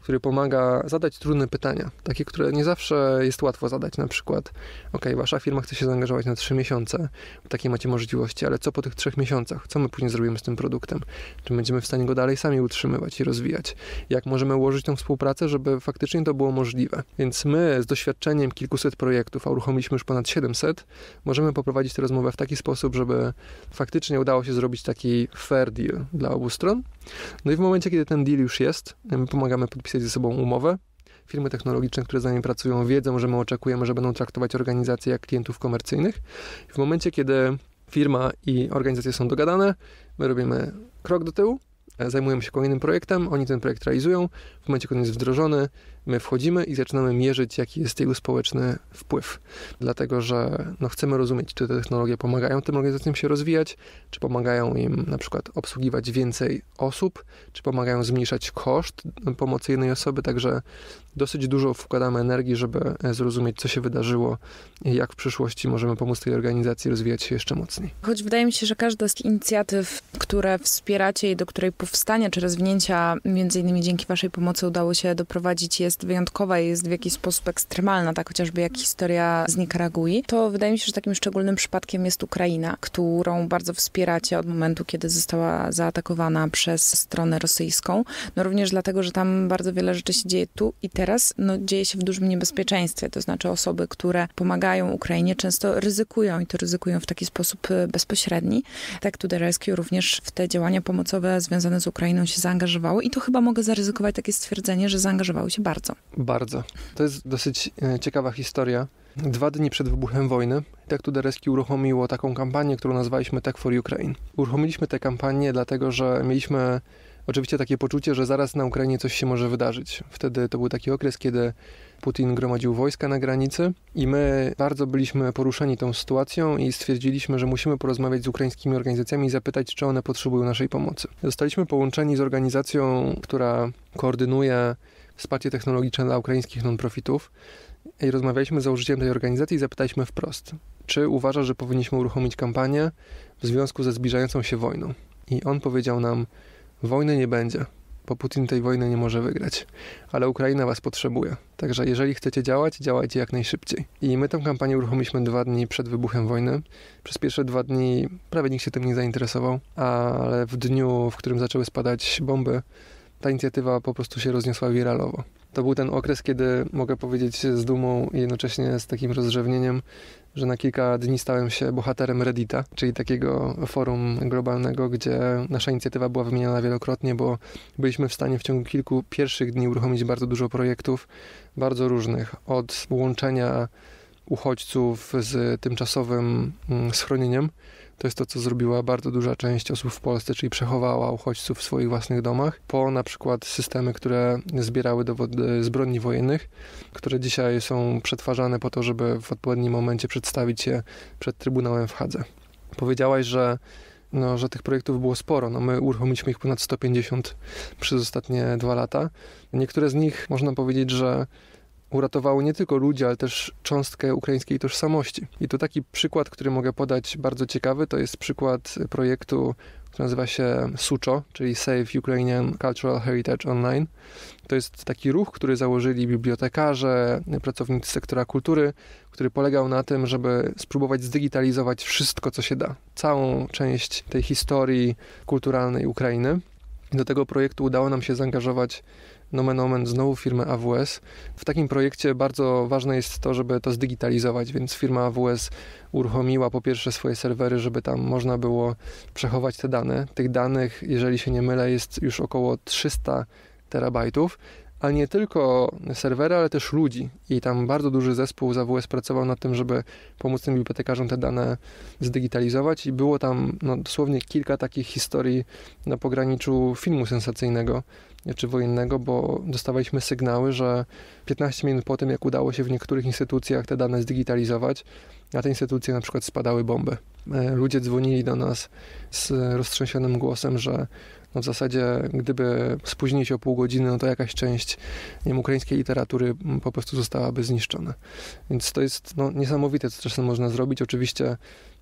Speaker 3: który pomaga zadać trudne pytania, takie, które nie zawsze jest łatwo zadać, na przykład wasza firma chce się zaangażować na 3 miesiące, takie macie możliwości, ale co po tych 3 miesiącach? Co my później zrobimy z tym produktem? Czy będziemy w stanie go dalej sami utrzymywać i rozwijać? Jak możemy ułożyć tą współpracę, żeby faktycznie to było możliwe? Więc my z doświadczeniem kilkuset projektów, a uruchomiliśmy już ponad 700, możemy poprowadzić tę rozmowę w taki sposób, żeby faktycznie udało się zrobić taki fair deal dla obu stron. No i w momencie, kiedy ten deal już jest, my pomagamy podpisać ze sobą umowę. Firmy technologiczne, które z nami pracują, wiedzą, że my oczekujemy, że będą traktować organizacje jak klientów komercyjnych. W momencie, kiedy firma i organizacje są dogadane, my robimy krok do tyłu, zajmujemy się kolejnym projektem, oni ten projekt realizują. W momencie, kiedy on jest wdrożony, my wchodzimy i zaczynamy mierzyć, jaki jest jego społeczny wpływ. Dlatego, że chcemy rozumieć, czy te technologie pomagają tym organizacjom się rozwijać, czy pomagają im na przykład obsługiwać więcej osób, czy pomagają zmniejszać koszt pomocy jednej osoby. Także dosyć dużo wkładamy energii, żeby zrozumieć, co się wydarzyło i jak w przyszłości możemy pomóc tej organizacji rozwijać się jeszcze mocniej.
Speaker 2: Choć wydaje mi się, że każda z inicjatyw, które wspieracie i do której powstania czy rozwinięcia, między innymi dzięki waszej pomocy udało się doprowadzić, jest wyjątkowa i jest w jakiś sposób ekstremalna, tak chociażby jak historia z Nikaragui, to wydaje mi się, że takim szczególnym przypadkiem jest Ukraina, którą bardzo wspieracie od momentu, kiedy została zaatakowana przez stronę rosyjską. Również dlatego, że tam bardzo wiele rzeczy się dzieje tu i teraz, dzieje się w dużym niebezpieczeństwie. To znaczy osoby, które pomagają Ukrainie, często ryzykują i to ryzykują w taki sposób bezpośredni. Tech to the Rescue również w te działania pomocowe związane z Ukrainą się zaangażowało i to chyba mogę zaryzykować takie stwierdzenie, że zaangażowały się bardzo.
Speaker 3: Bardzo. To jest dosyć ciekawa historia. 2 dni przed wybuchem wojny Tech to the Rescue uruchomiło taką kampanię, którą nazwaliśmy Tech for Ukraine. Uruchomiliśmy tę kampanię dlatego, że mieliśmy oczywiście takie poczucie, że zaraz na Ukrainie coś się może wydarzyć. Wtedy to był taki okres, kiedy Putin gromadził wojska na granicy i my bardzo byliśmy poruszeni tą sytuacją i stwierdziliśmy, że musimy porozmawiać z ukraińskimi organizacjami i zapytać, czy one potrzebują naszej pomocy. Zostaliśmy połączeni z organizacją, która koordynuje wsparcie technologiczne dla ukraińskich non-profitów i rozmawialiśmy z założycielem tej organizacji i zapytaliśmy wprost, czy uważa, że powinniśmy uruchomić kampanię w związku ze zbliżającą się wojną. I on powiedział nam, wojny nie będzie, bo Putin tej wojny nie może wygrać, ale Ukraina was potrzebuje. Także jeżeli chcecie działać, działajcie jak najszybciej. I my tę kampanię uruchomiliśmy 2 dni przed wybuchem wojny. Przez pierwsze 2 dni prawie nikt się tym nie zainteresował, ale w dniu, w którym zaczęły spadać bomby, ta inicjatywa po prostu się rozniosła wiralowo. To był ten okres, kiedy mogę powiedzieć z dumą i jednocześnie z takim rozrzewnieniem, że na kilka dni stałem się bohaterem Reddita, czyli takiego forum globalnego, gdzie nasza inicjatywa była wymieniana wielokrotnie, bo byliśmy w stanie w ciągu kilku pierwszych dni uruchomić bardzo dużo projektów, bardzo różnych, od łączenia uchodźców z tymczasowym schronieniem. To jest to, co zrobiła bardzo duża część osób w Polsce, czyli przechowała uchodźców w swoich własnych domach, po na przykład systemy, które zbierały dowody zbrodni wojennych, które dzisiaj są przetwarzane po to, żeby w odpowiednim momencie przedstawić je przed Trybunałem w Hadze. Powiedziałaś, że tych projektów było sporo. My uruchomiliśmy ich ponad 150 przez ostatnie 2 lata. Niektóre z nich, można powiedzieć, że uratowały nie tylko ludzi, ale też cząstkę ukraińskiej tożsamości. I to taki przykład, który mogę podać bardzo ciekawy, to jest przykład projektu, który nazywa się SUCHO, czyli Save Ukrainian Cultural Heritage Online. To jest taki ruch, który założyli bibliotekarze, pracownicy sektora kultury, który polegał na tym, żeby spróbować zdigitalizować wszystko, co się da. Całą część tej historii kulturalnej Ukrainy. Do tego projektu udało nam się zaangażować nomen omen znowu firmę AWS. W takim projekcie bardzo ważne jest to, żeby to zdigitalizować, więc firma AWS uruchomiła po pierwsze swoje serwery, żeby tam można było przechować te dane. Tych danych, jeżeli się nie mylę, jest już około 300 terabajtów, ale nie tylko serwery, ale też ludzi. I tam bardzo duży zespół z AWS pracował nad tym, żeby pomóc tym bibliotekarzom te dane zdigitalizować i było tam dosłownie kilka takich historii na pograniczu filmu sensacyjnego czy wojennego, bo dostawaliśmy sygnały, że 15 minut po tym, jak udało się w niektórych instytucjach te dane zdigitalizować, na te instytucje na przykład spadały bomby. Ludzie dzwonili do nas z roztrzęsionym głosem, że w zasadzie gdyby spóźnili się o pół godziny, to jakaś część ukraińskiej literatury po prostu zostałaby zniszczona. Więc to jest niesamowite, co czasem można zrobić. Oczywiście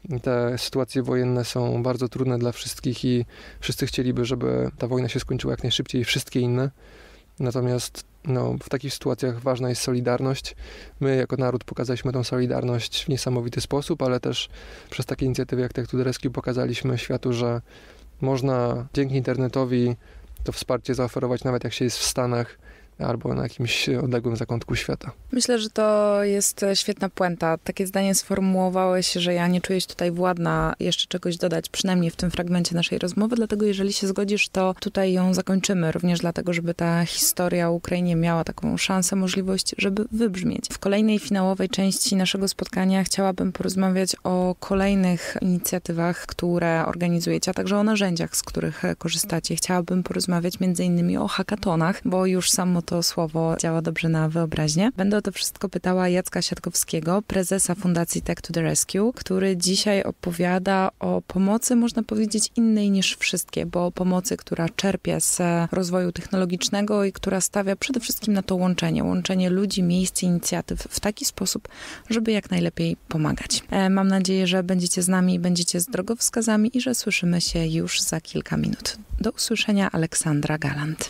Speaker 3: te sytuacje wojenne są bardzo trudne dla wszystkich i wszyscy chcieliby, żeby ta wojna się skończyła jak najszybciej i wszystkie inne. Natomiast w takich sytuacjach ważna jest solidarność. My jako naród pokazaliśmy tą solidarność w niesamowity sposób, ale też przez takie inicjatywy jak Tech to the Rescue pokazaliśmy światu, że można dzięki internetowi to wsparcie zaoferować nawet jak się jest w Stanach albo na jakimś odległym zakątku świata.
Speaker 2: Myślę, że to jest świetna puenta. Takie zdanie sformułowałeś, że ja nie czuję się tutaj władna jeszcze czegoś dodać, przynajmniej w tym fragmencie naszej rozmowy, dlatego jeżeli się zgodzisz, to tutaj ją zakończymy, również dlatego, żeby ta historia o Ukrainie miała taką szansę, możliwość, żeby wybrzmieć. W kolejnej finałowej części naszego spotkania chciałabym porozmawiać o kolejnych inicjatywach, które organizujecie, a także o narzędziach, z których korzystacie. Chciałabym porozmawiać m.in. o hackathonach, bo już samo to słowo działa dobrze na wyobraźnię. Będę o to wszystko pytała Jacka Siatkowskiego, prezesa Fundacji Tech to the Rescue, który dzisiaj opowiada o pomocy, można powiedzieć, innej niż wszystkie, bo pomocy, która czerpie z rozwoju technologicznego i która stawia przede wszystkim na to łączenie ludzi, miejsc, inicjatyw w taki sposób, żeby jak najlepiej pomagać. Mam nadzieję, że będziecie z nami, będziecie z drogowskazami i że słyszymy się już za kilka minut. Do usłyszenia, Aleksandra Galant.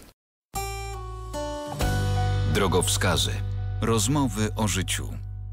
Speaker 1: Drogowskazy. Rozmowy o życiu.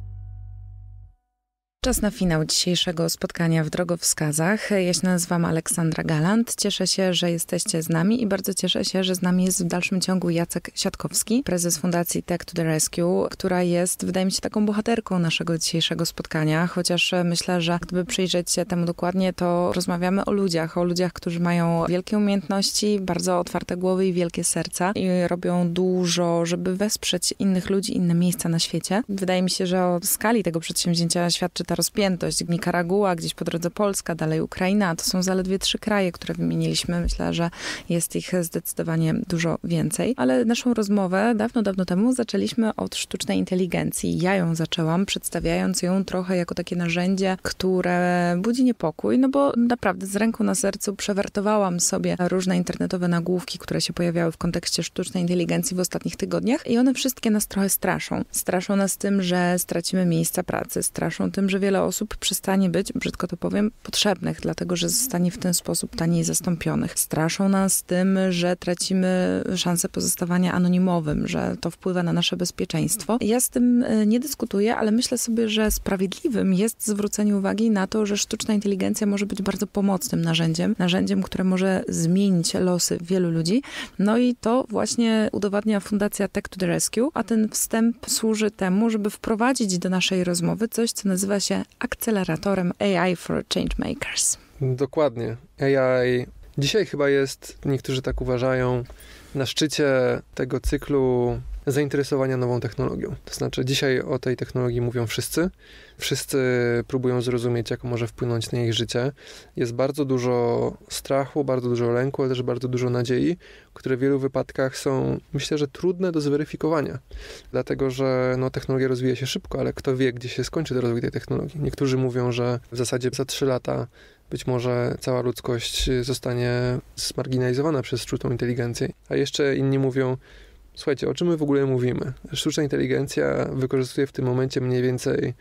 Speaker 2: Czas na finał dzisiejszego spotkania w Drogowskazach. Ja się nazywam Aleksandra Galant. Cieszę się, że jesteście z nami i bardzo cieszę się, że z nami jest w dalszym ciągu Jacek Siatkowski, prezes Fundacji Tech to the Rescue, która jest, wydaje mi się, taką bohaterką naszego dzisiejszego spotkania, chociaż myślę, że gdyby przyjrzeć się temu dokładnie, to rozmawiamy o ludziach, którzy mają wielkie umiejętności, bardzo otwarte głowy i wielkie serca i robią dużo, żeby wesprzeć innych ludzi, inne miejsca na świecie. Wydaje mi się, że o skali tego przedsięwzięcia świadczy ta rozpiętość. Nikaragua, gdzieś po drodze Polska, dalej Ukraina. To są zaledwie 3 kraje, które wymieniliśmy. Myślę, że jest ich zdecydowanie dużo więcej. Ale naszą rozmowę dawno temu zaczęliśmy od sztucznej inteligencji. Ja ją zaczęłam, przedstawiając ją trochę jako takie narzędzie, które budzi niepokój, no bo naprawdę z ręką na sercu przewertowałam sobie różne internetowe nagłówki, które się pojawiały w kontekście sztucznej inteligencji w ostatnich tygodniach i one wszystkie nas trochę straszą. Straszą nas tym, że stracimy miejsca pracy. Straszą tym, że wiele osób przestanie być, brzydko to powiem, potrzebnych, dlatego że zostanie w ten sposób taniej zastąpionych. Straszą nas tym, że tracimy szansę pozostawania anonimowym, że to wpływa na nasze bezpieczeństwo. Ja z tym nie dyskutuję, ale myślę sobie, że sprawiedliwym jest zwrócenie uwagi na to, że sztuczna inteligencja może być bardzo pomocnym narzędziem, które może zmienić losy wielu ludzi. No i to właśnie udowadnia Fundacja Tech to the Rescue, a ten wstęp służy temu, żeby wprowadzić do naszej rozmowy coś, co nazywa się akceleratorem AI for Changemakers.
Speaker 3: Dokładnie. AI dzisiaj chyba jest, niektórzy tak uważają, na szczycie tego cyklu zainteresowania nową technologią. To znaczy dzisiaj o tej technologii mówią wszyscy. Wszyscy próbują zrozumieć, jak może wpłynąć na ich życie. Jest bardzo dużo strachu, bardzo dużo lęku, ale też bardzo dużo nadziei, które w wielu wypadkach są, myślę, że trudne do zweryfikowania. Dlatego, że technologia rozwija się szybko, ale kto wie, gdzie się skończy ten rozwój tej technologii. Niektórzy mówią, że w zasadzie za 3 lata być może cała ludzkość zostanie zmarginalizowana przez sztuczną inteligencję. A jeszcze inni mówią, słuchajcie, o czym my w ogóle mówimy? Sztuczna inteligencja wykorzystuje w tym momencie mniej więcej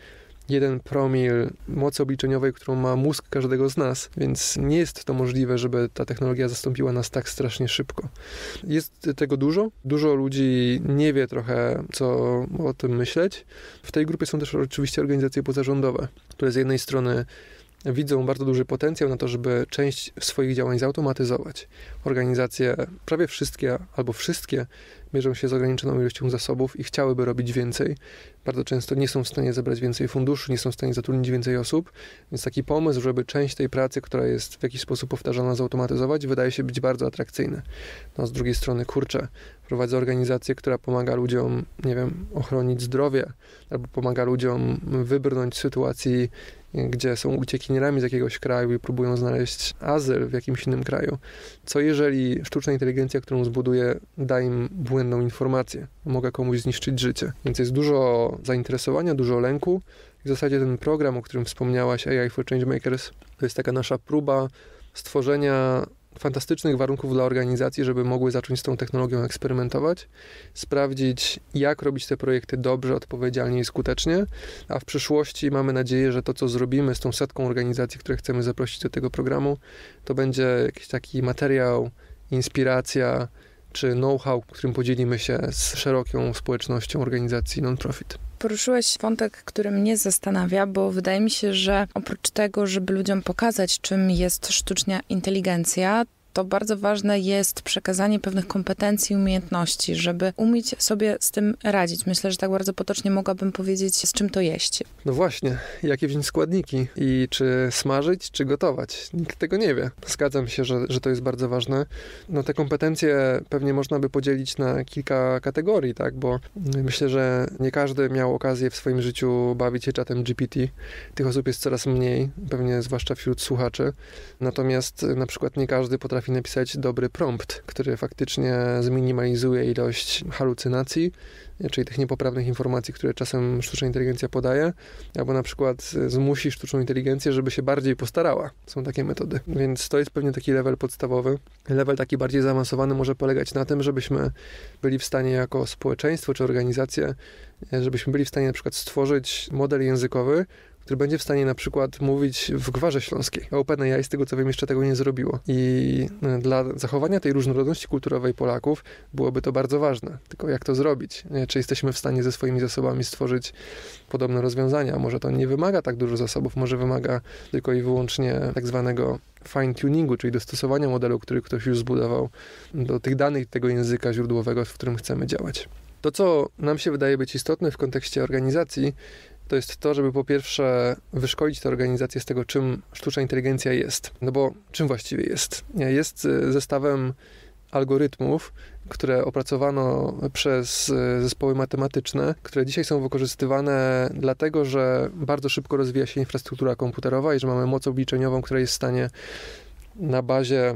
Speaker 3: 1 promil mocy obliczeniowej, którą ma mózg każdego z nas, więc nie jest to możliwe, żeby ta technologia zastąpiła nas tak strasznie szybko. Jest tego dużo. Dużo ludzi nie wie trochę, co o tym myśleć. W tej grupie są też oczywiście organizacje pozarządowe, które z jednej strony widzą bardzo duży potencjał na to, żeby część swoich działań zautomatyzować. Organizacje, prawie wszystkie albo wszystkie, mierzą się z ograniczoną ilością zasobów i chciałyby robić więcej. Bardzo często nie są w stanie zebrać więcej funduszy, nie są w stanie zatrudnić więcej osób, więc taki pomysł, żeby część tej pracy, która jest w jakiś sposób powtarzana, zautomatyzować, wydaje się być bardzo atrakcyjny. Z drugiej strony, prowadzę organizację, która pomaga ludziom, ochronić zdrowie, albo pomaga ludziom wybrnąć z sytuacji, gdzie są uciekinierami z jakiegoś kraju i próbują znaleźć azyl w jakimś innym kraju. Co jeżeli sztuczna inteligencja, którą zbuduję, da im błędną informację? Mogę komuś zniszczyć życie. Więc jest dużo zainteresowania, dużo lęku. W zasadzie ten program, o którym wspomniałaś, AI for Changemakers, to jest taka nasza próba stworzenia fantastycznych warunków dla organizacji, żeby mogły zacząć z tą technologią eksperymentować, sprawdzić, jak robić te projekty dobrze, odpowiedzialnie i skutecznie, a w przyszłości mamy nadzieję, że to, co zrobimy z tą setką organizacji, które chcemy zaprosić do tego programu, to będzie jakiś taki materiał, inspiracja, czy know-how, którym podzielimy się z szeroką społecznością organizacji non-profit.
Speaker 2: Poruszyłeś wątek, który mnie zastanawia, bo wydaje mi się, że oprócz tego, żeby ludziom pokazać, czym jest sztuczna inteligencja, to bardzo ważne jest przekazanie pewnych kompetencji i umiejętności, żeby umieć sobie z tym radzić. Myślę, że tak bardzo potocznie mogłabym powiedzieć, z czym to jeść.
Speaker 3: No właśnie, jakie wziąć składniki i czy smażyć, czy gotować. Nikt tego nie wie. Zgadzam się, że to jest bardzo ważne. No te kompetencje pewnie można by podzielić na kilka kategorii, tak? Bo myślę, że nie każdy miał okazję w swoim życiu bawić się czatem GPT. Tych osób jest coraz mniej, pewnie zwłaszcza wśród słuchaczy. Natomiast na przykład nie każdy potrafi napisać dobry prompt, który faktycznie zminimalizuje ilość halucynacji, czyli tych niepoprawnych informacji, które czasem sztuczna inteligencja podaje, albo na przykład zmusi sztuczną inteligencję, żeby się bardziej postarała. Są takie metody. Więc to jest pewnie taki level podstawowy. Level taki bardziej zaawansowany może polegać na tym, żebyśmy byli w stanie jako społeczeństwo czy organizacje, żebyśmy byli w stanie na przykład stworzyć model językowy, który będzie w stanie na przykład mówić w Gwarze Śląskiej. OpenAI, z tego co wiem, jeszcze tego nie zrobiło. I dla zachowania tej różnorodności kulturowej Polaków byłoby to bardzo ważne. Tylko jak to zrobić? Czy jesteśmy w stanie ze swoimi zasobami stworzyć podobne rozwiązania? Może to nie wymaga tak dużo zasobów, może wymaga tylko i wyłącznie tak zwanego fine-tuningu, czyli dostosowania modelu, który ktoś już zbudował do tych danych tego języka źródłowego, w którym chcemy działać. To, co nam się wydaje być istotne w kontekście organizacji, to jest to, żeby po pierwsze wyszkolić tę organizację z tego, czym sztuczna inteligencja jest. No bo czym właściwie jest? Jest zestawem algorytmów, które opracowano przez zespoły matematyczne, które dzisiaj są wykorzystywane dlatego, że bardzo szybko rozwija się infrastruktura komputerowa i że mamy moc obliczeniową, która jest w stanie na bazie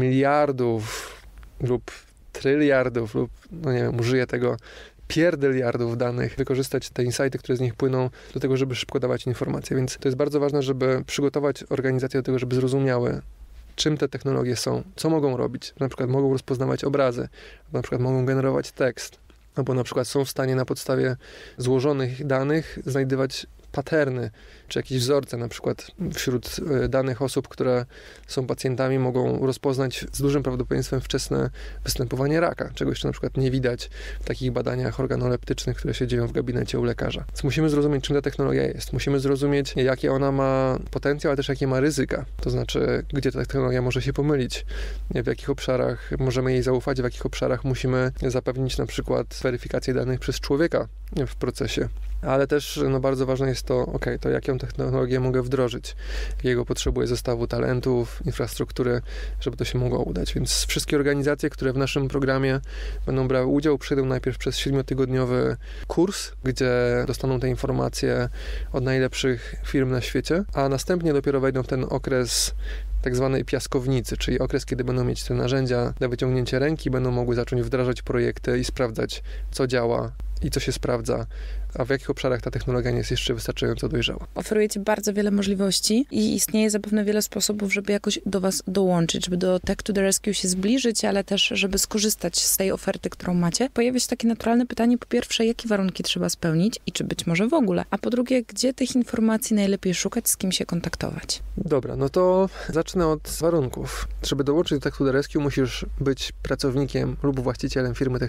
Speaker 3: miliardów lub tryliardów lub, no nie wiem, użyję tego, pierdyliardów danych, wykorzystać te insighty, które z nich płyną do tego, żeby szybko dawać informacje. Więc to jest bardzo ważne, żeby przygotować organizacje do tego, żeby zrozumiały, czym te technologie są, co mogą robić. Na przykład mogą rozpoznawać obrazy, na przykład mogą generować tekst, albo na przykład są w stanie na podstawie złożonych danych znajdywać paterny, czy jakieś wzorce, na przykład wśród danych osób, które są pacjentami, mogą rozpoznać z dużym prawdopodobieństwem wczesne występowanie raka, czego jeszcze na przykład nie widać w takich badaniach organoleptycznych, które się dzieją w gabinecie u lekarza. Więc musimy zrozumieć, czym ta technologia jest. Musimy zrozumieć, jakie ona ma potencjał, ale też jakie ma ryzyka. To znaczy, gdzie ta technologia może się pomylić, w jakich obszarach możemy jej zaufać, w jakich obszarach musimy zapewnić na przykład weryfikację danych przez człowieka w procesie. Ale też bardzo ważne jest to, to jaką technologię mogę wdrożyć, jakiego potrzebuję zestawu talentów, infrastruktury, żeby to się mogło udać. Więc wszystkie organizacje, które w naszym programie będą brały udział, przejdą najpierw przez 7-tygodniowy kurs, gdzie dostaną te informacje od najlepszych firm na świecie, a następnie dopiero wejdą w ten okres tak zwanej piaskownicy, czyli okres, kiedy będą mieć te narzędzia na wyciągnięcie ręki, będą mogły zacząć wdrażać projekty i sprawdzać, co działa i co się sprawdza, a w jakich obszarach ta technologia nie jest jeszcze wystarczająco dojrzała.
Speaker 2: Oferujecie bardzo wiele możliwości i istnieje zapewne wiele sposobów, żeby jakoś do was dołączyć, żeby do Tech to the Rescue się zbliżyć, ale też, żeby skorzystać z tej oferty, którą macie. Pojawia się takie naturalne pytanie, po pierwsze, jakie warunki trzeba spełnić i czy być może w ogóle, a po drugie, gdzie tych informacji najlepiej szukać, z kim się kontaktować? Dobra,
Speaker 3: no to zacznę od warunków. Żeby dołączyć do Tech to the Rescue, musisz być pracownikiem lub właścicielem firmy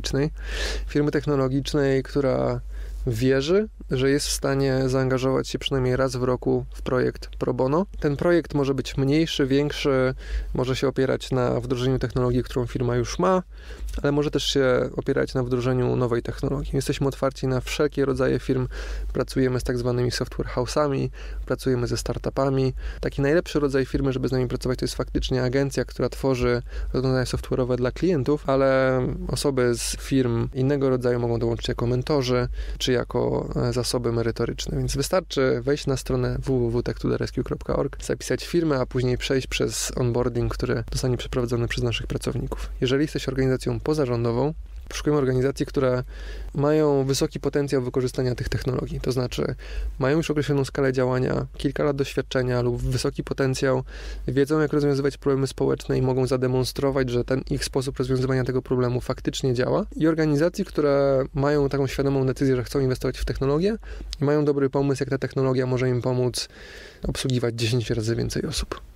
Speaker 3: technologicznej, która wierzy, że jest w stanie zaangażować się przynajmniej raz w roku w projekt pro bono. Ten projekt może być mniejszy, większy, może się opierać na wdrożeniu technologii, którą firma już ma, ale może też się opierać na wdrożeniu nowej technologii. Jesteśmy otwarci na wszelkie rodzaje firm, pracujemy z tak zwanymi software house'ami, pracujemy ze startupami. Taki najlepszy rodzaj firmy, żeby z nami pracować, to jest faktycznie agencja, która tworzy rozwiązania software'owe dla klientów, ale osoby z firm innego rodzaju mogą dołączyć jako mentorzy, czy jako zasoby merytoryczne. Więc wystarczy wejść na stronę www.techtotherescue.org, zapisać firmę, a później przejść przez onboarding, który zostanie przeprowadzony przez naszych pracowników. Jeżeli jesteś organizacją pozarządową, poszukujemy organizacji, które mają wysoki potencjał wykorzystania tych technologii. To znaczy mają już określoną skalę działania, kilka lat doświadczenia lub wysoki potencjał, wiedzą, jak rozwiązywać problemy społeczne i mogą zademonstrować, że ten ich sposób rozwiązywania tego problemu faktycznie działa. I organizacji, które mają taką świadomą decyzję, że chcą inwestować w technologię i mają dobry pomysł, jak ta technologia może im pomóc obsługiwać 10 razy więcej osób.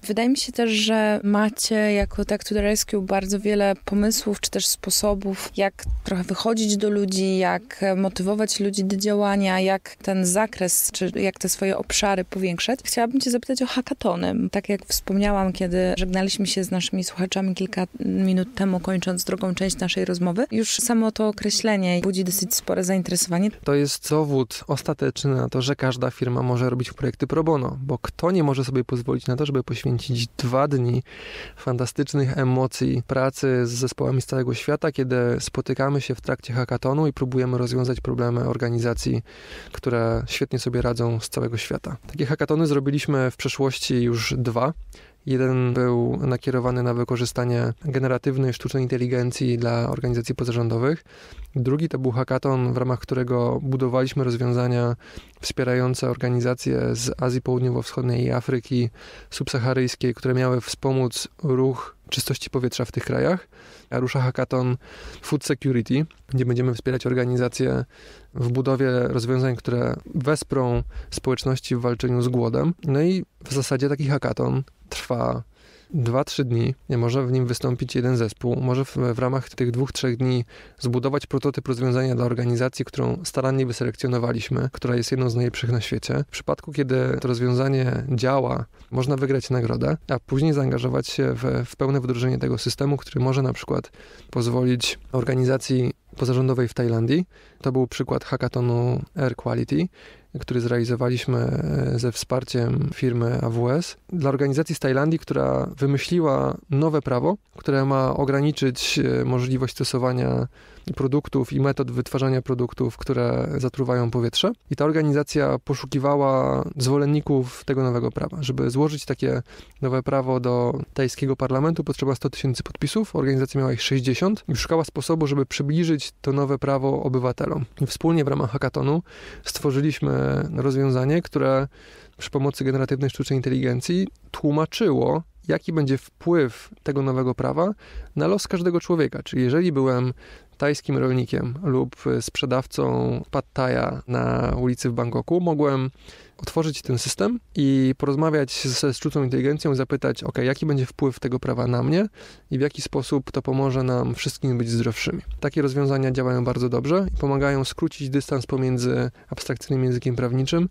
Speaker 2: Wydaje mi się też, że macie jako Tech to the Rescue bardzo wiele pomysłów, czy też sposobów, jak trochę wychodzić do ludzi, jak motywować ludzi do działania, jak ten zakres, czy jak te swoje obszary powiększać. Chciałabym cię zapytać o hackatony. Tak jak wspomniałam, kiedy żegnaliśmy się z naszymi słuchaczami kilka minut temu, kończąc drugą część naszej rozmowy, już samo to określenie budzi dosyć spore zainteresowanie.
Speaker 3: To jest dowód ostateczny na to, że każda firma może robić projekty pro bono, bo kto nie może sobie pozwolić na to, żeby poświęcić 2 dni fantastycznych emocji, pracy z zespołami z całego świata, kiedy spotykamy się w trakcie hackatonu i próbujemy rozwiązać problemy organizacji, które świetnie sobie radzą z całego świata. Takie hackatony zrobiliśmy w przeszłości już 2. Jeden był nakierowany na wykorzystanie generatywnej sztucznej inteligencji dla organizacji pozarządowych. Drugi to był hackathon, w ramach którego budowaliśmy rozwiązania wspierające organizacje z Azji Południowo-Wschodniej i Afryki subsaharyjskiej, które miały wspomóc ruch czystości powietrza w tych krajach. A rusza hackathon Food Security, gdzie będziemy wspierać organizacje w budowie rozwiązań, które wesprą społeczności w walczeniu z głodem. No i w zasadzie taki hackathon trwa 2-3 dni, może w nim wystąpić jeden zespół, może w ramach tych 2-3 dni zbudować prototyp rozwiązania dla organizacji, którą starannie wyselekcjonowaliśmy, która jest jedną z najlepszych na świecie. W przypadku, kiedy to rozwiązanie działa, można wygrać nagrodę, a później zaangażować się w pełne wdrożenie tego systemu, który może na przykład pozwolić organizacji pozarządowej w Tajlandii. To był przykład hackathonu Air Quality, który zrealizowaliśmy ze wsparciem firmy AWS dla organizacji z Tajlandii, która wymyśliła nowe prawo, które ma ograniczyć możliwość stosowania produktów i metod wytwarzania produktów, które zatruwają powietrze. I ta organizacja poszukiwała zwolenników tego nowego prawa. Żeby złożyć takie nowe prawo do tajskiego parlamentu, potrzeba 100 000 podpisów. Organizacja miała ich 60 i szukała sposobu, żeby przybliżyć to nowe prawo obywatelom. I wspólnie w ramach hackathonu stworzyliśmy rozwiązanie, które przy pomocy generatywnej sztucznej inteligencji tłumaczyło, jaki będzie wpływ tego nowego prawa na los każdego człowieka. Czyli jeżeli byłem tajskim rolnikiem lub sprzedawcą pad thaja na ulicy w Bangkoku, mogłem otworzyć ten system i porozmawiać ze sztuczną inteligencją i zapytać, jaki będzie wpływ tego prawa na mnie i w jaki sposób to pomoże nam wszystkim być zdrowszymi. Takie rozwiązania działają bardzo dobrze i pomagają skrócić dystans pomiędzy abstrakcyjnym językiem prawniczym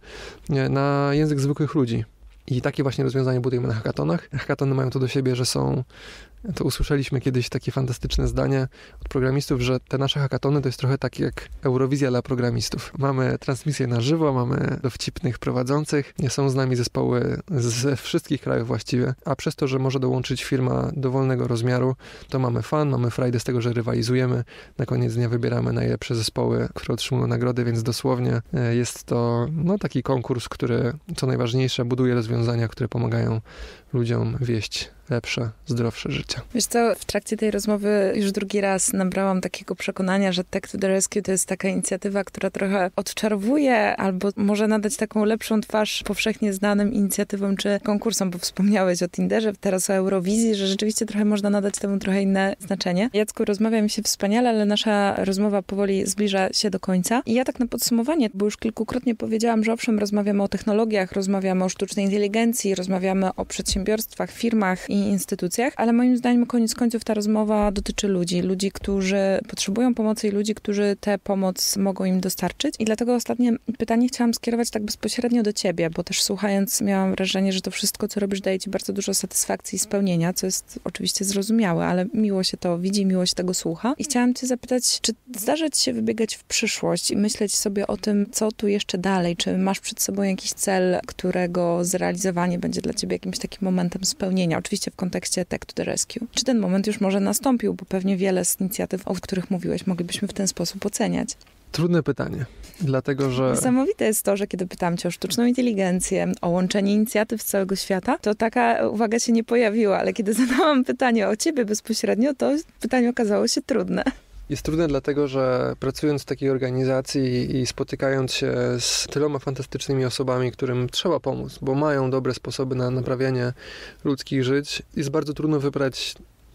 Speaker 3: na język zwykłych ludzi. I takie właśnie rozwiązania budujemy na hackathonach. Hackathony mają to do siebie, że to usłyszeliśmy kiedyś takie fantastyczne zdanie od programistów, że te nasze hackatony to jest trochę tak jak Eurowizja dla programistów. Mamy transmisję na żywo, mamy dowcipnych prowadzących, są z nami zespoły ze wszystkich krajów właściwie, a przez to, że może dołączyć firma dowolnego rozmiaru, to mamy fan, mamy frajdę z tego, że rywalizujemy. Na koniec dnia wybieramy najlepsze zespoły, które otrzymują nagrody, więc dosłownie jest to taki konkurs, który, co najważniejsze, buduje rozwiązania, które pomagają ludziom wieść lepsze, zdrowsze życie.
Speaker 2: Wiesz co, w trakcie tej rozmowy już drugi raz nabrałam takiego przekonania, że Tech to the Rescue to jest taka inicjatywa, która trochę odczarowuje albo może nadać taką lepszą twarz powszechnie znanym inicjatywom czy konkursom, bo wspomniałeś o Tinderze, teraz o Eurowizji, że rzeczywiście trochę można nadać temu trochę inne znaczenie. Jacku, rozmawia mi się wspaniale, ale nasza rozmowa powoli zbliża się do końca. I ja tak na podsumowanie, bo już kilkukrotnie powiedziałam, że owszem, rozmawiamy o technologiach, rozmawiamy o sztucznej inteligencji, rozmawiamy o przedsiębiorstwach, firmach i instytucjach, ale moim zdaniem koniec końców ta rozmowa dotyczy ludzi, którzy potrzebują pomocy i ludzi, którzy tę pomoc mogą im dostarczyć. I dlatego ostatnie pytanie chciałam skierować tak bezpośrednio do ciebie, bo też słuchając miałam wrażenie, że to wszystko, co robisz, daje ci bardzo dużo satysfakcji i spełnienia, co jest oczywiście zrozumiałe, ale miło się to widzi, miło się tego słucha. I chciałam cię zapytać, czy zdarza ci się wybiegać w przyszłość i myśleć sobie o tym, co tu jeszcze dalej? Czy masz przed sobą jakiś cel, którego zrealizowanie będzie dla ciebie jakimś takim momentem spełnienia? Oczywiście w kontekście Tech to the Rescue. Czy ten moment już może nastąpił? Bo pewnie wiele z inicjatyw, o których mówiłeś, moglibyśmy w ten sposób oceniać.
Speaker 3: Trudne pytanie, dlatego że...
Speaker 2: Niesamowite jest to, że kiedy pytam cię o sztuczną inteligencję, o łączenie inicjatyw z całego świata, to taka uwaga się nie pojawiła, ale kiedy zadałam pytanie o ciebie bezpośrednio, to pytanie okazało się trudne.
Speaker 3: Jest trudne dlatego, że pracując w takiej organizacji i spotykając się z tyloma fantastycznymi osobami, którym trzeba pomóc, bo mają dobre sposoby na naprawianie ludzkich żyć, jest bardzo trudno wybrać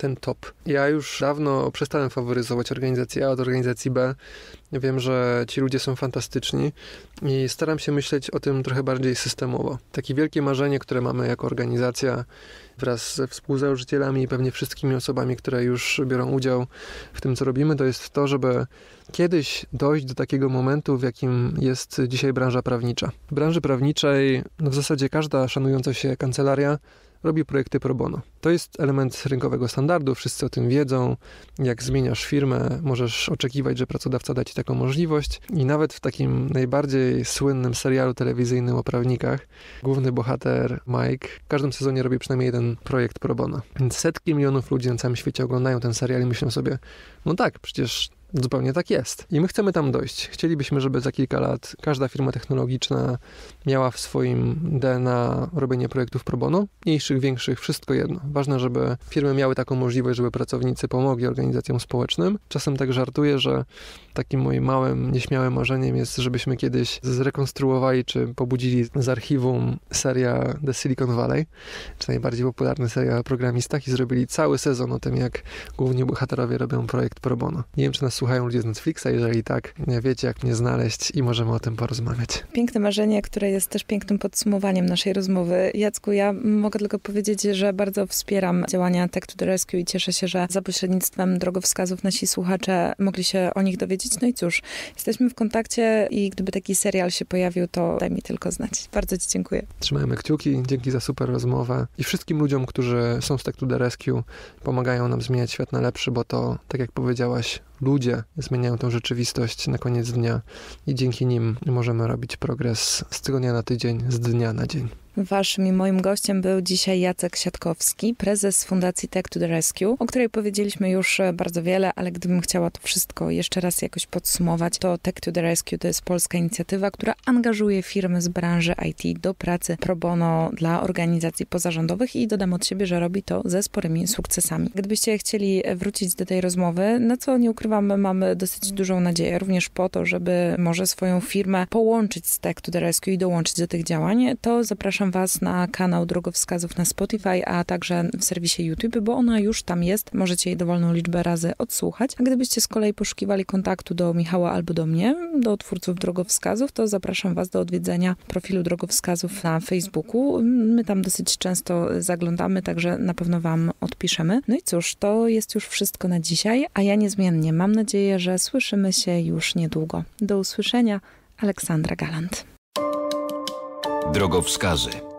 Speaker 3: ten top. Ja już dawno przestałem faworyzować organizację A od organizacji B. Wiem, że ci ludzie są fantastyczni i staram się myśleć o tym trochę bardziej systemowo. Takie wielkie marzenie, które mamy jako organizacja wraz ze współzałożycielami i pewnie wszystkimi osobami, które już biorą udział w tym, co robimy, to jest to, żeby kiedyś dojść do takiego momentu, w jakim jest dzisiaj branża prawnicza. W branży prawniczej w zasadzie każda szanująca się kancelaria robi projekty pro bono. To jest element rynkowego standardu, wszyscy o tym wiedzą. Jak zmieniasz firmę, możesz oczekiwać, że pracodawca da ci taką możliwość. I nawet w takim najbardziej słynnym serialu telewizyjnym o prawnikach, główny bohater Mike w każdym sezonie robi przynajmniej jeden projekt pro bono. Więc setki milionów ludzi na całym świecie oglądają ten serial i myślą sobie, no tak, przecież zupełnie tak jest. I my chcemy tam dojść. Chcielibyśmy, żeby za kilka lat każda firma technologiczna miała w swoim DNA robienie projektów pro bono, mniejszych, większych, wszystko jedno. Ważne, żeby firmy miały taką możliwość, żeby pracownicy pomogli organizacjom społecznym. Czasem tak żartuję, że takim moim małym, nieśmiałym marzeniem jest, żebyśmy kiedyś zrekonstruowali, czy pobudzili z archiwum seria The Silicon Valley, czy najbardziej popularny serial o programistach i zrobili cały sezon o tym, jak główni bohaterowie robią projekt pro bono. Nie wiem, czy nas słuchają ludzie z Netflixa, jeżeli tak, wiecie, jak mnie znaleźć i możemy o tym porozmawiać.
Speaker 2: Piękne marzenie, które jest też pięknym podsumowaniem naszej rozmowy. Jacku, ja mogę tylko powiedzieć, że bardzo wspieram działania Tech to the Rescue i cieszę się, że za pośrednictwem drogowskazów nasi słuchacze mogli się o nich dowiedzieć. No i cóż, jesteśmy w kontakcie i gdyby taki serial się pojawił, to daj mi tylko znać. Bardzo ci dziękuję.
Speaker 3: Trzymajmy kciuki, dzięki za super rozmowę i wszystkim ludziom, którzy są z Tech to the Rescue, pomagają nam zmieniać świat na lepszy, bo to, tak jak powiedziałaś, ludzie zmieniają tą rzeczywistość na koniec dnia i dzięki nim możemy robić progres z tygodnia na tydzień, z dnia na dzień.
Speaker 2: Waszym i moim gościem był dzisiaj Jacek Siatkowski, prezes Fundacji Tech to the Rescue, o której powiedzieliśmy już bardzo wiele, ale gdybym chciała to wszystko jeszcze raz jakoś podsumować, to Tech to the Rescue to jest polska inicjatywa, która angażuje firmy z branży IT do pracy pro bono dla organizacji pozarządowych i dodam od siebie, że robi to ze sporymi sukcesami. Gdybyście chcieli wrócić do tej rozmowy, na co nie ukrywamy, mamy dosyć dużą nadzieję, również po to, żeby może swoją firmę połączyć z Tech to the Rescue i dołączyć do tych działań, to zapraszam Was na kanał Drogowskazów na Spotify, a także w serwisie YouTube, bo ona już tam jest. Możecie jej dowolną liczbę razy odsłuchać. A gdybyście z kolei poszukiwali kontaktu do Michała albo do mnie, do twórców Drogowskazów, to zapraszam Was do odwiedzenia profilu Drogowskazów na Facebooku. My tam dosyć często zaglądamy, także na pewno Wam odpiszemy. No i cóż, to jest już wszystko na dzisiaj, a ja niezmiennie mam nadzieję, że słyszymy się już niedługo. Do usłyszenia. Aleksandra Galant.
Speaker 1: Drogowskazy.